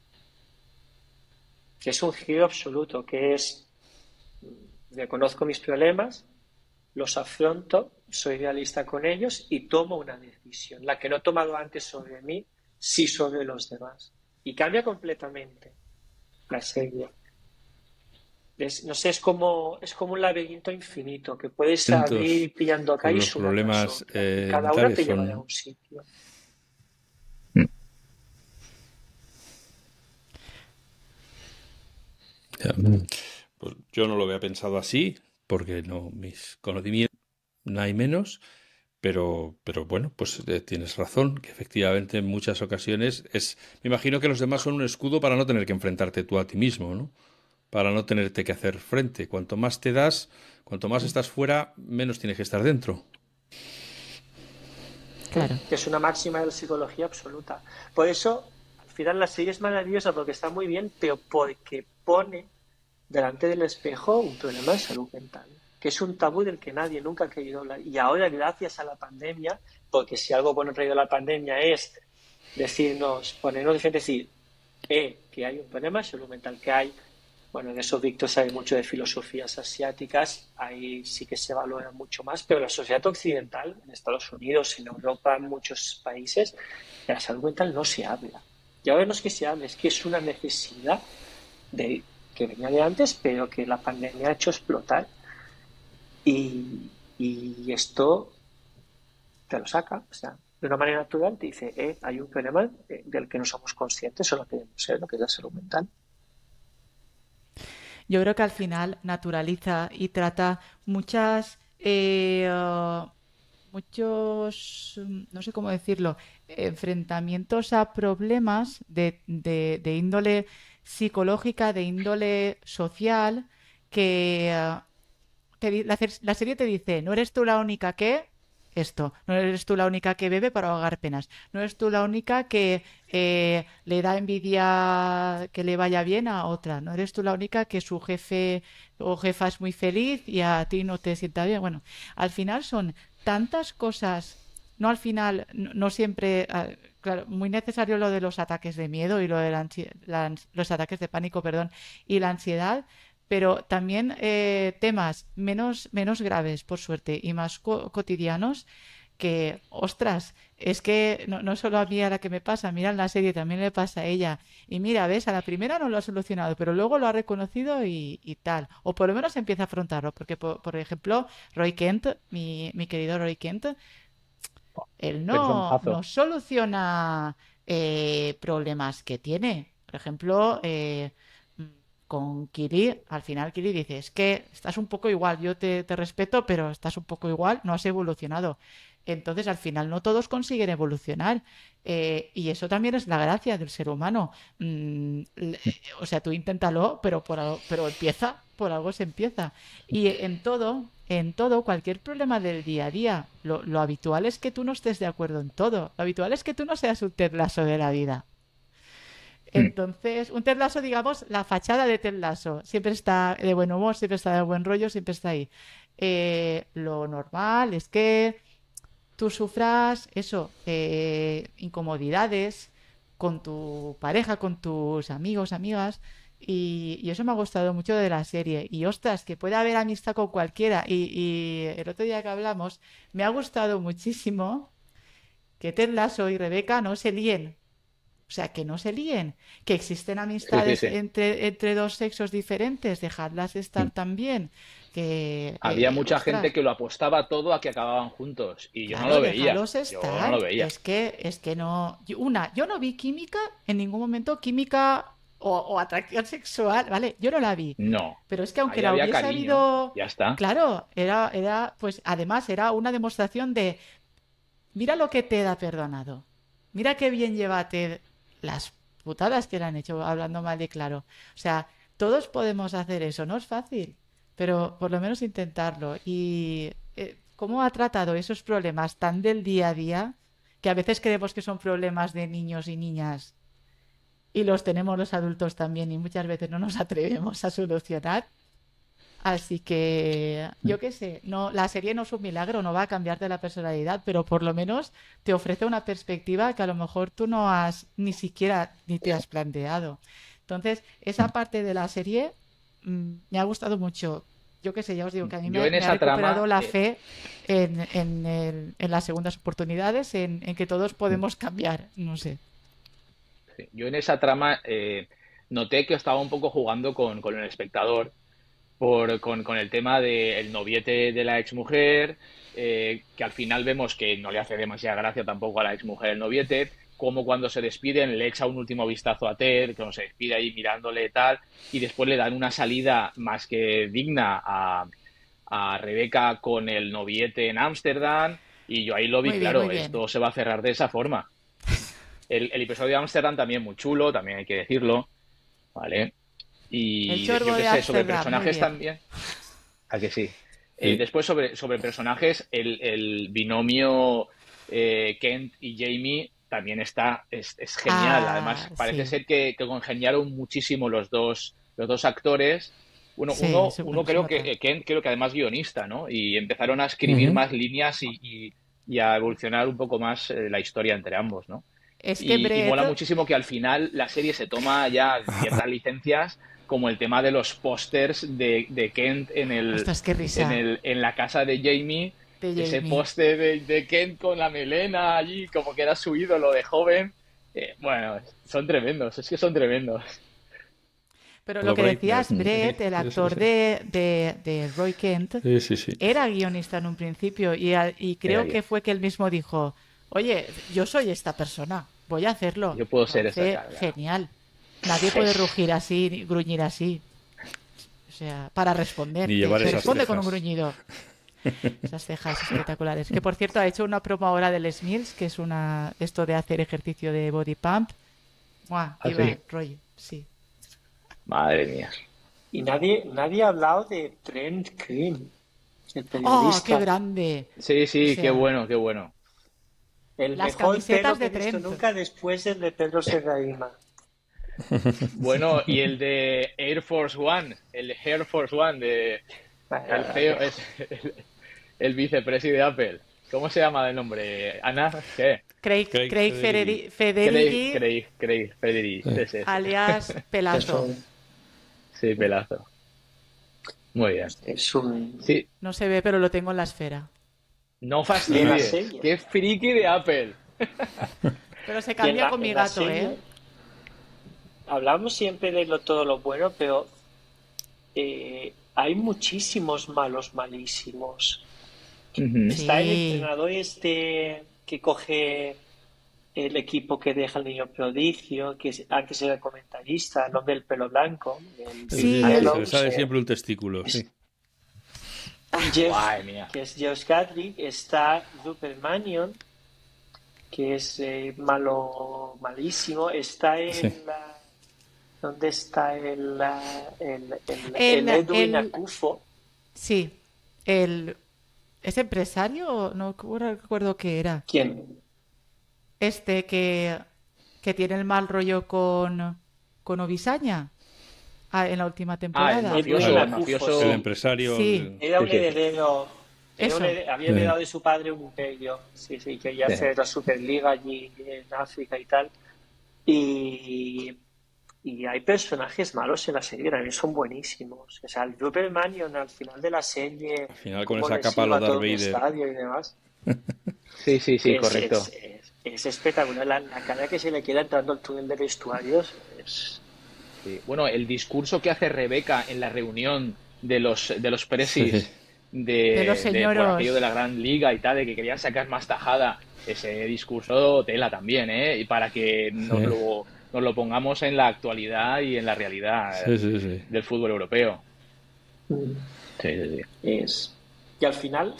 que es un giro absoluto, que es reconozco mis problemas, los afronto, soy realista con ellos y tomo una decisión, la que no he tomado antes sobre mí, sí sobre los demás. Y cambia completamente la serie. No sé, es como un laberinto infinito que puedes abrir pillando acá con y los sumar problemas cada una vitales te lleva a un sitio. Pues yo no lo había pensado así, porque no, mis conocimientos no hay menos, pero bueno, pues tienes razón, que efectivamente en muchas ocasiones me imagino que los demás son un escudo para no tener que enfrentarte tú a ti mismo, ¿no? Para no tenerte que hacer frente. Cuanto más te das, cuanto más estás fuera, menos tienes que estar dentro. Claro. Que es una máxima de la psicología absoluta. Por eso, al final la serie es maravillosa porque está muy bien, pero porque pone delante del espejo un problema de salud mental, que es un tabú del que nadie nunca ha querido hablar. Y ahora, gracias a la pandemia, porque si algo bueno ha traído la pandemia es decirnos, ponernos de frente, decir que hay un problema de salud mental, que hay, bueno, en eso Víctor sabe mucho de filosofías asiáticas, ahí sí que se valora mucho más, pero la sociedad occidental, en Estados Unidos, en Europa, en muchos países, de la salud mental no se habla. Y ahora no es que se hable, es que es una necesidad que venía de antes, pero que la pandemia ha hecho explotar. Y esto te lo saca, o sea, de una manera natural te dice, hay un problema del que no somos conscientes o no queremos ser, lo que es la salud mental. Yo creo que al final naturaliza y trata muchos, no sé cómo decirlo, enfrentamientos a problemas de índole psicológica, de índole social, que la serie te dice, no eres tú la única que esto, no eres tú la única que bebe para ahogar penas, no eres tú la única que le da envidia que le vaya bien a otra, no eres tú la única que su jefe o jefa es muy feliz y a ti no te sienta bien. Bueno, al final son tantas cosas, no al final, no siempre, claro, muy necesario lo de los ataques de miedo y lo de los ataques de pánico, perdón, y la ansiedad, pero también temas menos graves, por suerte, y más cotidianos que, ostras, es que no solo a mí a la que me pasa, mira en la serie también le pasa a ella. Y mira, ves, a la primera no lo ha solucionado, pero luego lo ha reconocido y tal. O por lo menos empieza a afrontarlo, porque, por ejemplo, Roy Kent, mi querido Roy Kent, él no soluciona problemas que tiene. Por ejemplo, con Kiri, al final Kiri dice, es que estás un poco igual, yo te respeto, pero estás un poco igual, no has evolucionado. Entonces, al final, no todos consiguen evolucionar. Y eso también es la gracia del ser humano. O sea, tú inténtalo, pero empieza, por algo se empieza. Y en todo, cualquier problema del día a día, lo habitual es que tú no estés de acuerdo en todo. Lo habitual es que tú no seas un Ted Lasso de la vida. Entonces, un Ted Lasso, digamos, la fachada de Ted Lasso. Siempre está de buen humor, siempre está de buen rollo, siempre está ahí. Lo normal es que tú sufras eso, incomodidades con tu pareja, con tus amigos, amigas. Y eso me ha gustado mucho de la serie. Y ostras, que puede haber amistad con cualquiera. Y el otro día que hablamos, me ha gustado muchísimo que Ted Lasso y Rebeca no se líen. O sea, que no se líen, que existen amistades Sí. entre dos sexos diferentes, dejadlas estar también. Que, Había mucha ostras, gente que lo apostaba todo a que acababan juntos y yo no claro, lo veía. déjalos Yo no estar. lo veía. Es que no. Yo no vi química en ningún momento, química o atracción sexual, ¿vale? Yo no la vi. No. Pero es que aunque Ahí la había hubiese cariño. habido, Ya está. claro, pues además era una demostración de, mira lo que te da perdonado. Mira qué bien llévate las putadas que le han hecho, hablando mal y claro. O sea, todos podemos hacer eso, no es fácil, pero por lo menos intentarlo. Y cómo ha tratado esos problemas tan del día a día, que a veces creemos que son problemas de niños y niñas, y los tenemos los adultos también, y muchas veces no nos atrevemos a solucionar. Así que, yo qué sé, no, la serie no es un milagro, no va a cambiarte la personalidad, pero por lo menos te ofrece una perspectiva que a lo mejor tú no has ni siquiera ni te has planteado. Entonces, esa parte de la serie me ha gustado mucho. Yo qué sé, ya os digo que a mí Yo en me ha esa recuperado trama, la fe en las segundas oportunidades, en que todos podemos cambiar, no sé. sí, yo en esa trama noté que estaba un poco jugando con el espectador con el tema del noviete de la exmujer, que al final vemos que no le hace demasiada gracia tampoco a la exmujer el noviete, como cuando se despiden le echa un último vistazo a Ted, que se despide ahí mirándole tal, y después le dan una salida más que digna a Rebeca con el noviete en Ámsterdam, y yo ahí lo vi, Muy bien, muy claro, bien. esto se va a cerrar de esa forma. El episodio de Ámsterdam también muy chulo, también hay que decirlo, ¿vale? El Y chorbo yo qué de sé, sobre Ámsterdam, muy personajes bien. también. ¿A que sí? Sí. Después, sobre personajes, el binomio Kent y Jamie también es genial. Ah, Además, parece sí, ser que congeniaron muchísimo los dos actores. sí, Uno se creo que, nota. Kent creo que además guionista, ¿no? Y empezaron a escribir Ujú. más líneas y a evolucionar un poco más la historia entre ambos, ¿no? Es que Y mola Brett, muchísimo que al final la serie se toma ya ciertas licencias, como el tema de los pósters de Kent ostras, qué risa en la casa de Jamie, de ese Jamie. póster de Kent con la melena allí, como que era su ídolo de joven. Bueno, son tremendos, es que son tremendos. Pero lo Los que Breitner. decías, Brett, el Sí, sí, actor sí. de Roy Kent, Sí, sí, sí. era guionista en un principio y Era creo yo. que fue que él mismo dijo, oye, yo soy esta persona, voy a hacerlo. Yo puedo Lo ser esta hace cara. genial. Nadie puede rugir así, ni gruñir así. O sea, para responder. Ni Te, llevar te esas responde con un cejas. gruñido. Esas cejas espectaculares. Que por cierto ha hecho una promo ahora del Les Mills, que es esto de hacer ejercicio de body pump. ¡Buah! ¿Ah, Iba sí? Roy, sí. Madre mía. Y nadie ha hablado de Trent Green, el ¡Oh, qué periodista. grande! Sí, O sí, qué sea, bueno, qué bueno. El las mejor camisetas pelo que he de visto Trent. nunca después del de Pedro Serraima. Bueno, y el de Air Force One, el de Air Force One, el CEO, es el vicepresidente de Apple. ¿Cómo se llama de nombre? ¿Ana? ¿Qué? Craig Craig Federighi. Federighi, Craig Federighi. Ese. alias Eso Pelazo. Sí, pelazo. Muy bien. es un... Sí, No se ve, pero lo tengo en la esfera. no Y en la fastidies. serie, ¡Qué friki de Apple! Pero se y en cambia la, con mi en la gato, ¿eh? serie hablamos siempre de todo lo bueno, pero hay muchísimos malos malísimos. Ujú. Está el Sí, entrenador este que coge el equipo que deja el niño prodigio, antes era comentarista, el hombre del pelo blanco, el Sí, Big sí, sí, sí, Yellow, se le sale siempre un testículo, sí. Jeff, Madre mía. que es Jeff Gadrick, está Rupert Mannion, que es malísimo, está Sí. ¿dónde está el el, Edwin el, Akufo? sí, el, ¿es empresario? No recuerdo qué era. ¿Quién? Este que tiene el mal rollo con Obisaña en la última Ah, el temporada. Edwin mafioso, el Akufo, El mafioso. sí. empresario. Sí, Era Sí, un sí, heredero, eso. había Sí. heredado de su padre un imperio, sí, sí, quería sí. hacer la Superliga allí en África y tal. Y, y hay personajes malos en la serie, también son buenísimos. O sea, el Rupert Mannion al final de la serie, Al final con cómo esa le capa lo silba a Darth todo el Vader. estadio y demás, Sí, sí, sí, es, correcto. es, es, es espectacular. La cara que se le queda entrando al túnel de vestuarios es... Sí. Bueno, el discurso que hace Rebeca en la reunión de los Sí. presis De los por aquello de señoros. la Gran Liga y tal, de que querían sacar más tajada, ese discurso tela también, ¿eh? Y para que Sí. nos lo pongamos en la actualidad y en la realidad Sí, sí, sí. del fútbol europeo. mm, Sí, sí, sí. es... Y al final,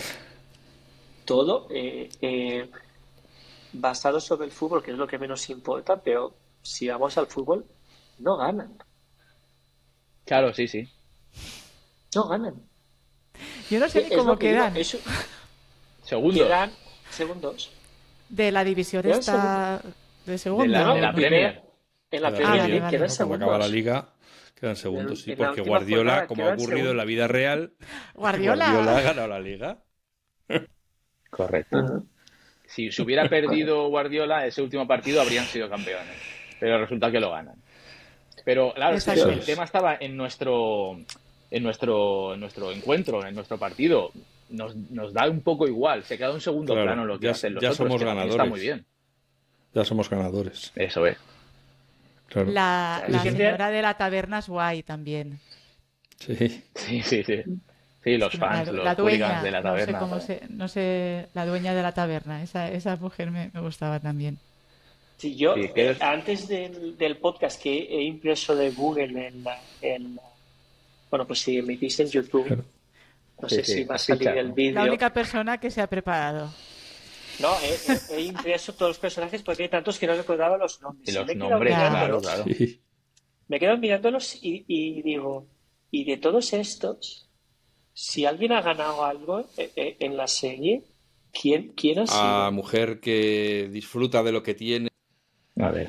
todo basado sobre el fútbol, que es lo que menos importa, pero si vamos al fútbol, no ganan. Claro, sí. No ganan. Yo no sé ni Es cómo lo que digo, quedan Segundo. quedan segundos. de la división Quedan esta de De segunda. la, No, de la en Premier. En la La Premier vale, League vale. quedan Cuando acaba la segundos. liga, quedan segundos, sí, En la porque última Guardiola, jornada como ha quedan ocurrido en la segundos. vida real, Guardiola. Guardiola ha ganado la liga. Correcto. Ajá. Si se hubiera perdido Guardiola, ese último partido habrían sido campeones. Pero resulta que lo ganan. Pero claro, es que Exacto. el tema estaba en nuestro encuentro, en nuestro partido. Nos da un poco igual. Se queda en segundo Claro, plano lo que ya, hacen los ya otros, somos que también ganadores. está muy bien. Ya somos ganadores. Eso es. Claro. La Sí, sí. señora de la taberna es guay también. Sí. Sí. Sí, los fans, La los dueña, hooligans de la no sé taberna. cómo no sé, la dueña de la taberna, esa mujer me gustaba también. Sí, yo, Sí, que antes del podcast que he impreso de Google bueno, pues si me hiciste en YouTube, Claro. no Sí, sé sí, si va a las salir fichas, el ¿no? vídeo. La única persona que se ha preparado. No, he impreso todos los personajes porque hay tantos que no recordaba los nombres. Y Y los me he quedado nombres, Ya. claro, mirándolos. claro. Sí. Me quedo mirándolos y digo, y de todos estos, si alguien ha ganado algo en la serie, ¿quién ha A sido? mujer que disfruta de lo que tiene. A ver.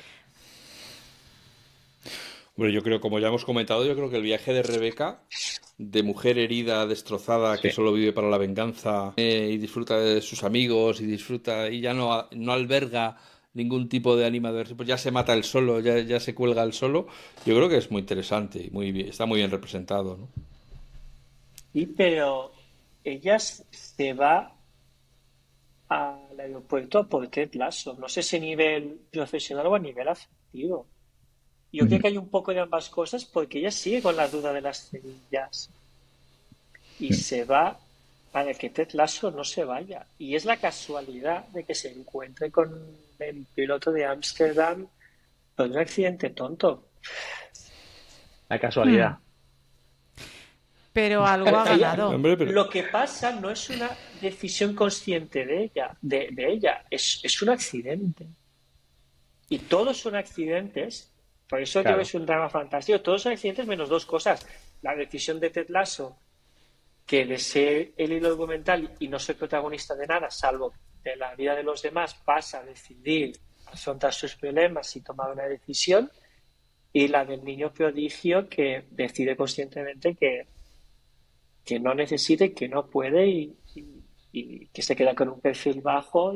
Bueno, yo creo, como ya hemos comentado, yo creo que el viaje de Rebeca, de mujer herida, destrozada, que Sí. solo vive para la venganza, y disfruta de sus amigos, y disfruta, y ya no alberga ningún tipo de animador, pues ya se mata él solo, ya se cuelga él solo. Yo creo que es muy interesante y está muy bien representado, ¿no? Sí, pero ella se va al aeropuerto a por Ted Lasso. No sé si a nivel profesional o a nivel afectivo. Yo creo que hay un poco de ambas cosas porque ella sigue con la duda de las cerillas y se va para que Ted Lasso no se vaya. Y es la casualidad de que se encuentre con el piloto de Ámsterdam por un accidente tonto. La casualidad. Pero algo ha Ella- ganado. Hombre, pero Lo que pasa no es una decisión consciente de ella, es un accidente. Y todos son accidentes, por eso creo Claro. que es un drama fantástico. Todos son accidentes menos dos cosas. La decisión de Ted Lasso, que de ser el hilo argumental y no ser protagonista de nada, salvo de la vida de los demás, pasa a decidir afrontar sus problemas y tomar una decisión. Y la del niño prodigio, que decide conscientemente que no necesita y que no puede y que se queda con un perfil bajo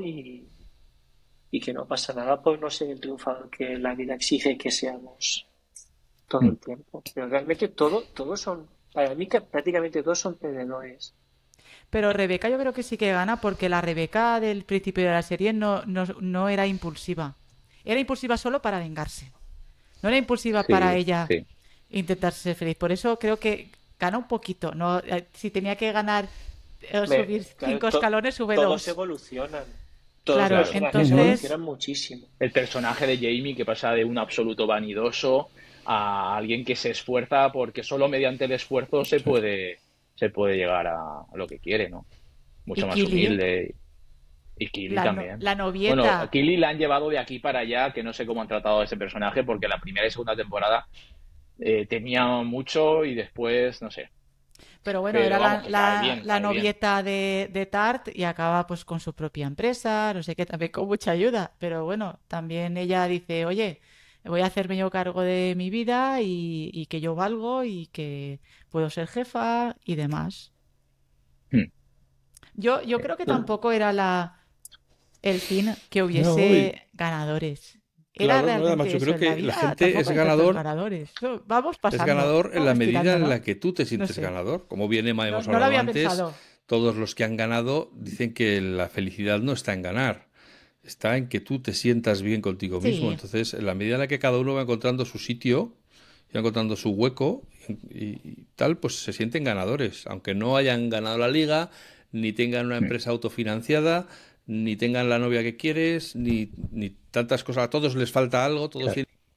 y que no pasa nada por no ser el triunfador que la vida exige que seamos todo el tiempo. Pero realmente todos son, para mí que prácticamente todos son perdedores. Pero Rebeca yo creo que sí que gana porque la Rebeca del principio de la serie no era impulsiva. Era impulsiva solo para vengarse. No era impulsiva Sí, para ella sí. intentar ser feliz. Por eso creo que gana un poquito. No, si tenía que ganar subir Claro, 5 escalones, sube todos 2. evolucionan. Todos Claro, los personajes entonces- evolucionan muchísimo. El personaje de Jamie que pasa de un absoluto vanidoso a alguien que se esfuerza porque solo mediante el esfuerzo se puede llegar a lo que quiere, ¿no? Mucho Y más Kili. humilde. Y Kili también. La novieta. Bueno, a Kili la han llevado de aquí para allá, que no sé cómo han tratado a ese personaje, porque la primera y segunda temporada tenía mucho y después, no sé. Pero bueno, Pero era vamos, que cae bien, la cae bien. novieta de Tart y acaba pues con su propia empresa, no sé qué, también con mucha ayuda. Pero bueno, también ella dice, oye, voy a hacerme yo cargo de mi vida y que yo valgo y que puedo ser jefa y demás. Hmm. Yo creo que tampoco era el fin que No, hubiese ganadores. Era Claro, no, realmente además yo eso, creo en que la la vida gente tampoco es hay tantos ganador. ganadores. Vamos Es pasando, ganador en la vamos medida tirando, en ¿no? la que tú te No sientes sé. ganador. Como bien hemos No lo hablado había antes, pensado. todos los que han ganado dicen que la felicidad no está en ganar, está en que tú te sientas bien contigo mismo. Sí. Entonces, en la medida en la que cada uno va encontrando su sitio, y va encontrando su hueco y tal, pues se sienten ganadores. Aunque no hayan ganado la liga, ni tengan una empresa autofinanciada, ni tengan la novia que quieres, ni tantas cosas. A todos les falta algo, todos Claro. tienen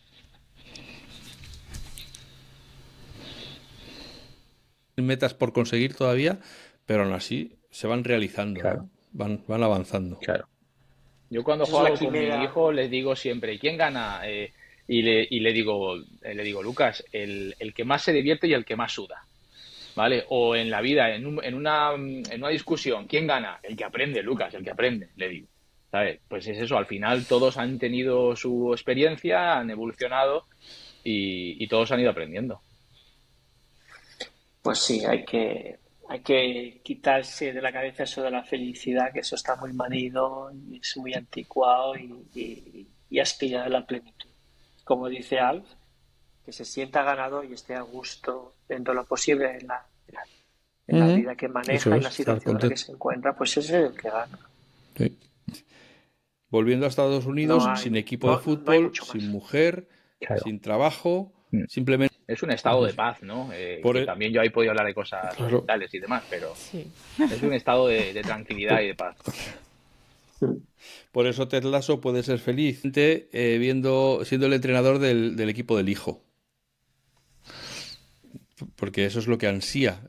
metas por conseguir todavía, pero aún así se van realizando, Claro. ¿no? Van avanzando. Claro. Yo cuando Esa es la juego con mi quimera. hijo les digo siempre, ¿quién gana? Y le digo, Lucas, el que más se divierte y el que más suda, ¿vale? O en la vida, en una discusión, ¿quién gana? El que aprende, Lucas, el que aprende, le digo. ¿Sabes? Pues es eso, al final todos han tenido su experiencia, han evolucionado y todos han ido aprendiendo. Pues sí, hay que quitarse de la cabeza eso de la felicidad, que eso está muy manido y es muy anticuado y aspirar a la plenitud. Como dice Alf, que se sienta ganador y esté a gusto dentro de lo posible en la vida que Eso maneja, en es, la estar situación en la que contento. se encuentra, pues ese es el que gana. Sí. Volviendo a Estados No Unidos, sin hay, equipo de no hay fútbol, mucho sin más. mujer, Claro. sin trabajo, Mm. simplemente... Es un Sí, estado sí, de sí. paz, ¿no? Por, Que e- también yo ahí podía hablar de cosas claro, mentales y demás, pero Sí. es un estado de tranquilidad por, y de paz. por eso Ted Lasso puede ser feliz siendo el entrenador del equipo del hijo. Porque eso es lo que ansía.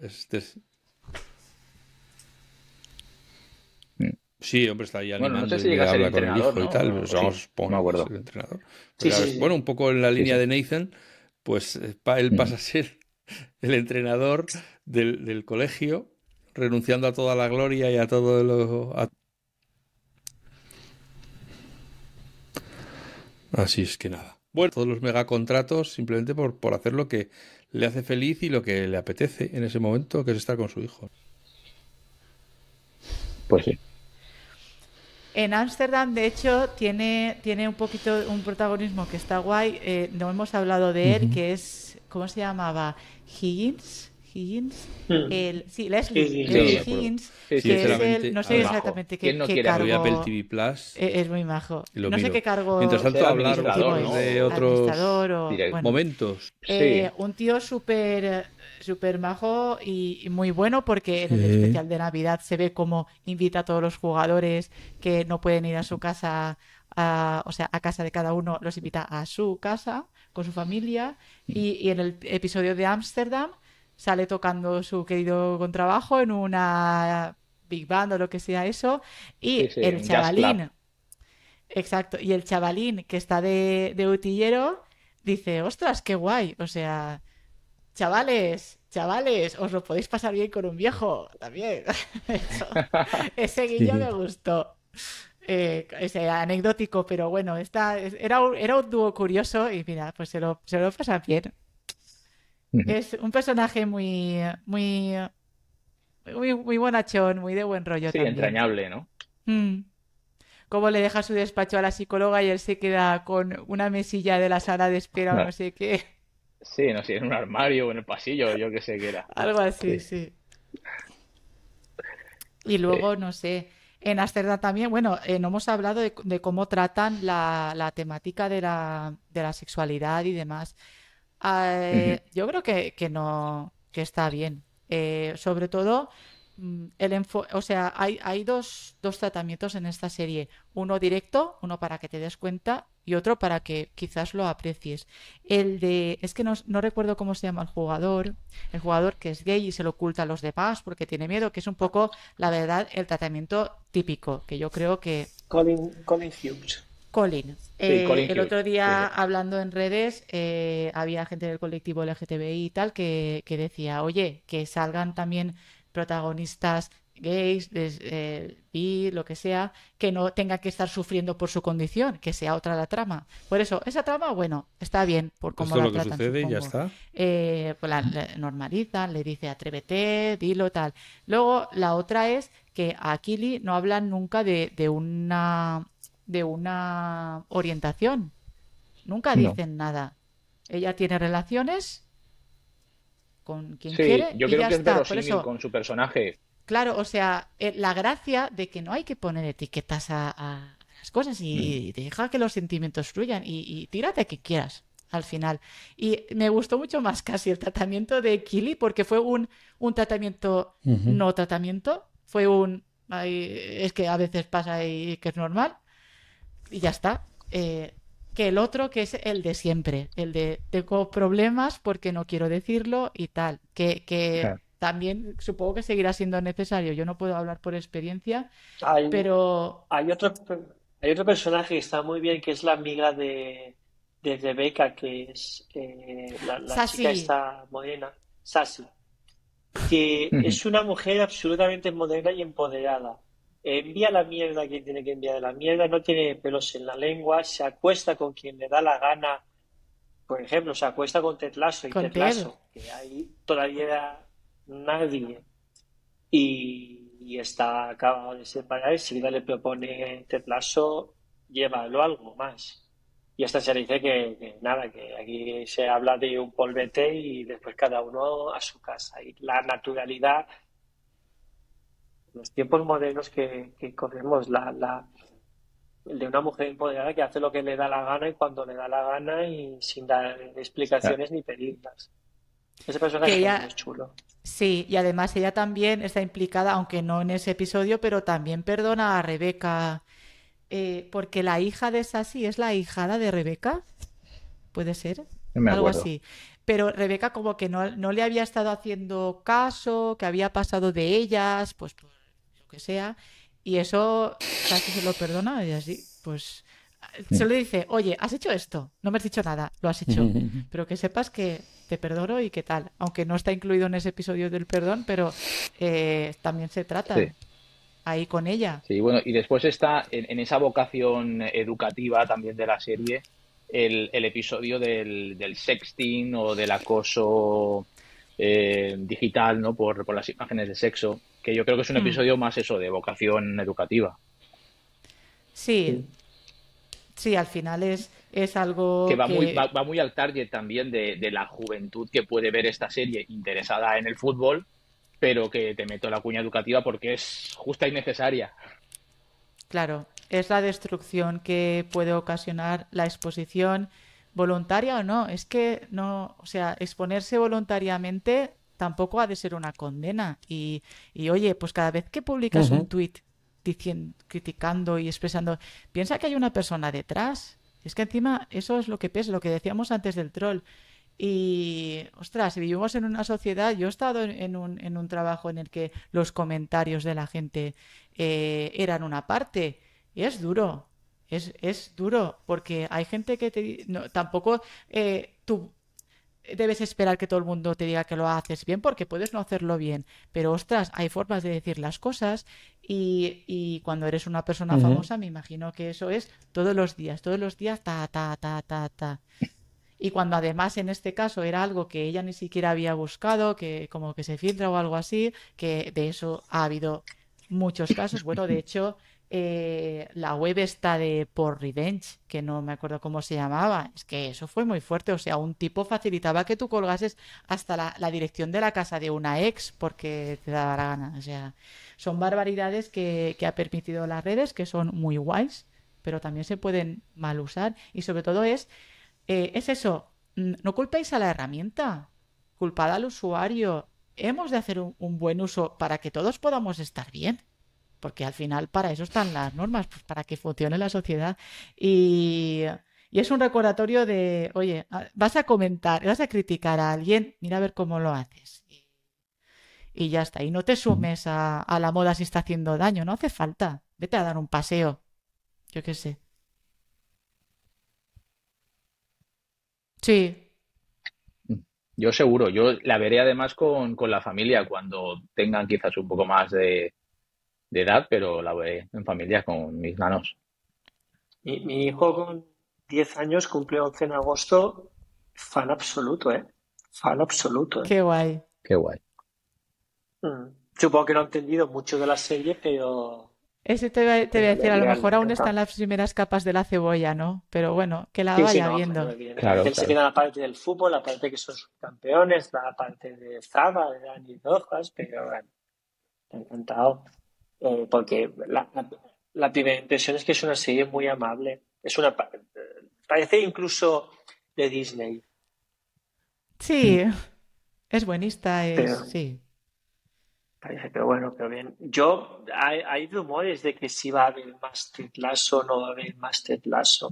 Mm. Sí, hombre, está ahí Bueno, no sé animando si y le llega a ser habla con el entrenador, hijo y ¿no? tal. Pues O sí, vamos, no me supongo que es acuerdo. el entrenador. Sí, Porque, sí, bueno, sí. un poco en la Sí, línea sí. de Nathan, pues él Mm. pasa a ser el entrenador del colegio, renunciando a toda la gloria y a todo Así es que nada. Bueno, todos los megacontratos simplemente por hacer lo que le hace feliz y lo que le apetece en ese momento, que es estar con su hijo. Pues sí. En Ámsterdam, de hecho, tiene un poquito un protagonismo que está guay. No hemos hablado de él, Ujú. que es, ¿cómo se llamaba? Higgins. Mm. Sí, Sí, Sí, Leslie me acuerdo. Higgins, Sí, Sí, sí, que es sí. el, sinceramente, no a sé Muy ver, majo. exactamente ¿Quién no qué quiere a lo vi a Apple cargo. TV Plus Es muy majo. y lo No sé miro. qué Mientras cargo tanto, ser hablar administrador, vosotros ¿no? de O otros administrador o, bueno, momentos. Sí. un tío súper majo y muy bueno porque en el Sí. especial de Navidad se ve como invita a todos los jugadores que no pueden ir a su casa, o sea, a casa de cada uno, los invita a su casa con su familia y en el episodio de Ámsterdam sale tocando su querido contrabajo en una big band o lo que sea eso Sí, y sí, el un jazz club. chavalín. Exacto. Y el chavalín que está de utillero dice, ostras, qué guay. O sea, chavales, os lo podéis pasar bien con un viejo también. Ese guiño me Sí. gustó. Ese anecdótico, pero bueno, era un dúo curioso y mira, pues se lo pasan bien. Ujú. Es un personaje muy bonachón, muy de buen rollo Sí, también. entrañable, ¿no? Mm. Cómo le deja su despacho a la psicóloga y él se queda con una mesilla de la sala de espera o no No. sé qué. Sí, no sé, en un armario o en el pasillo, yo qué sé qué era. Algo así, Sí, sí. Y sí. luego, no sé, en Ámsterdam también, bueno, no hemos hablado de cómo tratan la temática de la sexualidad y demás. Ujú. Yo creo que no, que está bien. Sobre todo, o sea, hay dos tratamientos en esta serie. Uno directo, uno para que te des cuenta y otro para que quizás lo aprecies. Es que no recuerdo cómo se llama el jugador que es gay y se lo oculta a los demás porque tiene miedo, que es un poco, la verdad, el tratamiento típico, que yo creo que Colin Hughes. Colin. Sí, Colin El Hughes. otro Sí, día, sí. hablando en redes, había gente del colectivo LGTBI y tal que decía, oye, que salgan también protagonistas gays, bi, lo que sea, que no tengan que estar sufriendo por su condición, que sea otra la trama. Por eso, esa trama, bueno, está bien por cómo Esto es la lo que tratan, sucede y ya supongo. está. Pues la normalizan, le dice atrévete, dilo, tal. Luego, la otra es que a Kili no hablan nunca de una orientación. Nunca No. dicen nada. Ella tiene relaciones con quien Sí, quiere yo y creo ya que es está. Por verosímil eso, con su personaje. claro, o sea, la gracia de que no hay que poner etiquetas a las cosas Mm. y deja que los sentimientos fluyan y tírate a que quieras al final. Y me gustó mucho más casi el tratamiento de Kili porque fue un tratamiento, Ujú. no tratamiento, fue es que a veces pasa y que es normal y ya está. Que el otro, que es el de siempre, el de tengo problemas porque no quiero decirlo y tal, que Ja. también supongo que seguirá siendo necesario. Yo no puedo hablar por experiencia, Hay, pero hay otro, Hay otro personaje que está muy bien, que es la amiga de Rebecca, que es la chica Sassy. esta morena, Sassy, que Ujú. es una mujer absolutamente moderna y empoderada. Envía la mierda a quien tiene que enviar la mierda, no tiene pelos en la lengua, se acuesta con quien le da la gana. Por ejemplo, se acuesta con Ted Lasso y Con Ted Ted. Lasso, que ahí todavía nadie. Y está acabado de separar. Y seguida le propone Ted Lasso, llévalo algo más. Y hasta se dice que nada, que aquí se habla de un polvete y después cada uno a su casa. Y la naturalidad, los tiempos modernos que corremos, el de una mujer empoderada que hace lo que le da la gana y cuando le da la gana y sin dar Claro. explicaciones ni pedirlas. Ese Que personaje también ella, es chulo. sí, y además ella también está implicada, aunque no en ese episodio, pero también perdona a Rebeca, porque la hija de Sassy es la hijada de Rebeca, puede ser, No me algo acuerdo. así. Pero Rebeca como que no le había estado haciendo caso, que había pasado de ellas, pues por lo que sea, y eso Sassy se lo perdona y así, pues se Mm. le dice, oye, has hecho esto, no me has dicho nada, lo has hecho, pero que sepas que te perdono y qué tal, aunque no está incluido en ese episodio del perdón, pero también se Sí. trata ahí con ella. Sí, bueno, y después está en esa vocación educativa también de la serie el episodio del sexting o del acoso digital, ¿no? Por las imágenes de sexo, que yo creo que es un Hmm. episodio más eso, de vocación educativa, Sí, Sí. sí, al final es que algo que, va muy al target también de la juventud que puede ver esta serie interesada en el fútbol, pero que te meto la cuña educativa porque es justa y necesaria. claro, es la destrucción que puede ocasionar la exposición voluntaria o no. Es que no, o sea, exponerse voluntariamente tampoco ha de ser una condena. Y oye, pues cada vez que publicas un Ujú. tuit diciendo, criticando y expresando, piensa que hay una persona detrás. Es que encima eso es lo que pesa, lo que decíamos antes del troll. Y, ostras, si vivimos en una sociedad, yo he estado en un trabajo en el que los comentarios de la gente eran una parte. Y es duro, es duro, porque hay gente que no, tampoco tú debes esperar que todo el mundo te diga que lo haces bien, porque puedes no hacerlo bien. Pero, ostras, hay formas de decir las cosas y cuando eres una persona Ujú. famosa, me imagino que eso es todos los días, ta, ta, ta, ta, ta. Y cuando además en este caso era algo que ella ni siquiera había buscado, que como que se filtra o algo así, que de eso ha habido muchos casos. Bueno, de hecho, la web está de Por Revenge, que no me acuerdo cómo se llamaba, es que eso fue muy fuerte. O sea, un tipo facilitaba que tú colgases hasta la dirección de la casa de una ex porque te daba la gana. O sea, son barbaridades que ha permitido las redes, que son muy guays, pero también se pueden mal usar. Y sobre todo es eso, no culpéis a la herramienta, culpad al usuario. Hemos de hacer un buen uso para que todos podamos estar bien, porque al final para eso están las normas, pues para que funcione la sociedad. Y, y es un recordatorio de, oye, vas a comentar, vas a criticar a alguien, mira a ver cómo lo haces. Y ya está. Y no te sumes a la moda si está haciendo daño, no hace falta. Vete a dar un paseo, yo qué sé. Sí, Yo seguro, yo la veré además con la familia cuando tengan quizás un poco más de edad, pero la veré en familia con mis nanos. Mi hijo con 10 años cumple 11 en agosto, fan absoluto, ¿eh? Fan absoluto, ¿eh? qué guay. Qué guay. Supongo que no ha entendido mucho de la serie, Ese te voy a pero decir, a lo le ha mejor aún están encantado. las primeras capas de la cebolla, ¿no? Pero bueno, que la Sí, sí, vaya no, claro, viendo. evidentemente Claro, él se claro. queda en la parte del fútbol, la parte que son subcampeones, la parte de Zaba, de Dani Rojas, pero bueno, le ha encantado. Porque la primera impresión es que es una serie muy amable. Parece incluso de Disney, Sí, es buenista, pero sí. parece, pero bueno, pero bien. Hay rumores de que si va a haber más Ted Lasso, no va a haber más Ted Lasso.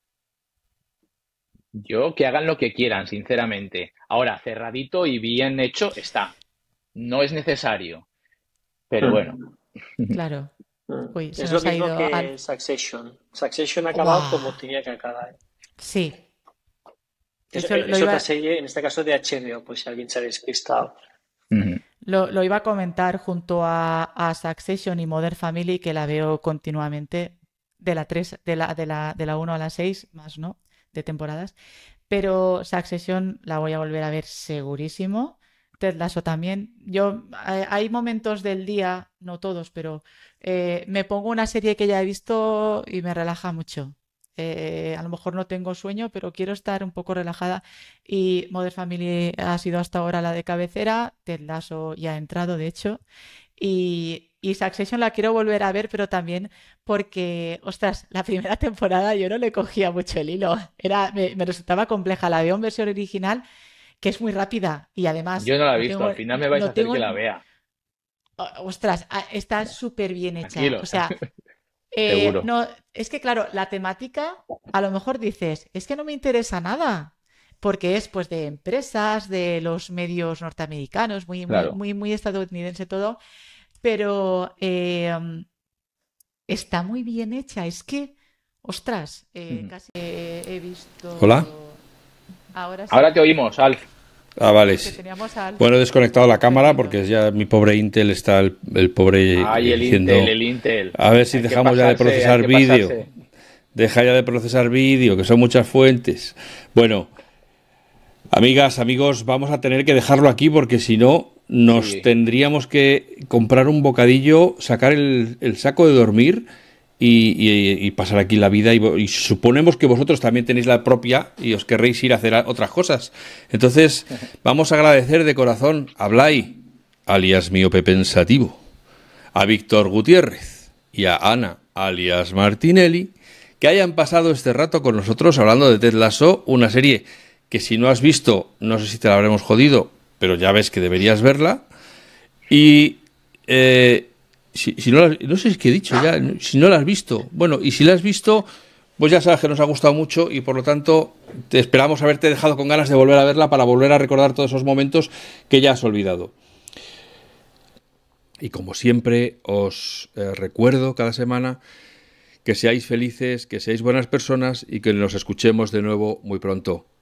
Yo que hagan lo que quieran, sinceramente. Ahora, cerradito y bien hecho está. No es necesario, pero bueno. Mm. Claro. Uy, se Es lo nos ha mismo ido que Succession. Succession ha acabado ¡Guau! como tenía que acabar. Sí, Es, eso lo es otra iba, serie, en este caso de HBO, pues si alguien se ha despistado. Ujú. lo iba a comentar junto a Succession y Modern Family, que la veo continuamente de la 3 de la 1 a la 6 más, ¿no? De temporadas. Pero Succession la voy a volver a ver segurísimo. Ted Lasso también. Hay momentos del día, no todos, pero me pongo una serie que ya he visto y me relaja mucho. A lo mejor no tengo sueño, pero quiero estar un poco relajada. Y Modern Family ha sido hasta ahora la de cabecera. Ted Lasso ya ha entrado, de hecho. Y Succession la quiero volver a ver, pero también porque, ostras, la primera temporada yo no le cogía mucho el hilo. Me resultaba compleja. La veo en versión original, que es muy rápida. Y además, Yo no la he visto, al final me vais a no hacer tengo, que la vea. ostras, está súper bien hecha. Tranquilo, O sea, seguro. no, es que claro, la temática, a lo mejor dices, es que no me interesa nada. Porque es pues de empresas, de los medios norteamericanos, muy, muy, Claro. muy, muy estadounidense todo, pero está muy bien hecha. Es que, ostras, Ujú. casi he Hola. visto. Ahora sí, Ahora te oímos, Alf. Ah, vale. que teníamos al Bueno, he desconectado la cámara perdido. porque ya mi pobre Intel está el pobre Ay, el Intel, diciendo, el Intel. a ver si Hay que dejamos ya de pasarse, hay procesar que vídeo. pasarse. Deja ya de procesar vídeo, que son muchas fuentes. Bueno, amigas, amigos, vamos a tener que dejarlo aquí porque si no nos Sí. tendríamos que comprar un bocadillo, sacar el saco de dormir y pasar aquí la vida. Y suponemos que vosotros también tenéis la propia y os querréis ir a hacer otras cosas. Entonces, vamos a agradecer de corazón a Blay, alias Miope Pensativo, a Víctor Gutiérrez y a Ana, alias Martinelli, que hayan pasado este rato con nosotros hablando de Ted Lasso, una serie que si no has visto, no sé si te la habremos jodido, pero ya ves que deberías verla. Y si no, no sé qué he dicho ya, si no la has visto, bueno, y si la has visto, pues ya sabes que nos ha gustado mucho y por lo tanto te esperamos haberte dejado con ganas de volver a verla para volver a recordar todos esos momentos que ya has olvidado. Y como siempre, os recuerdo cada semana que seáis felices, que seáis buenas personas y que nos escuchemos de nuevo muy pronto.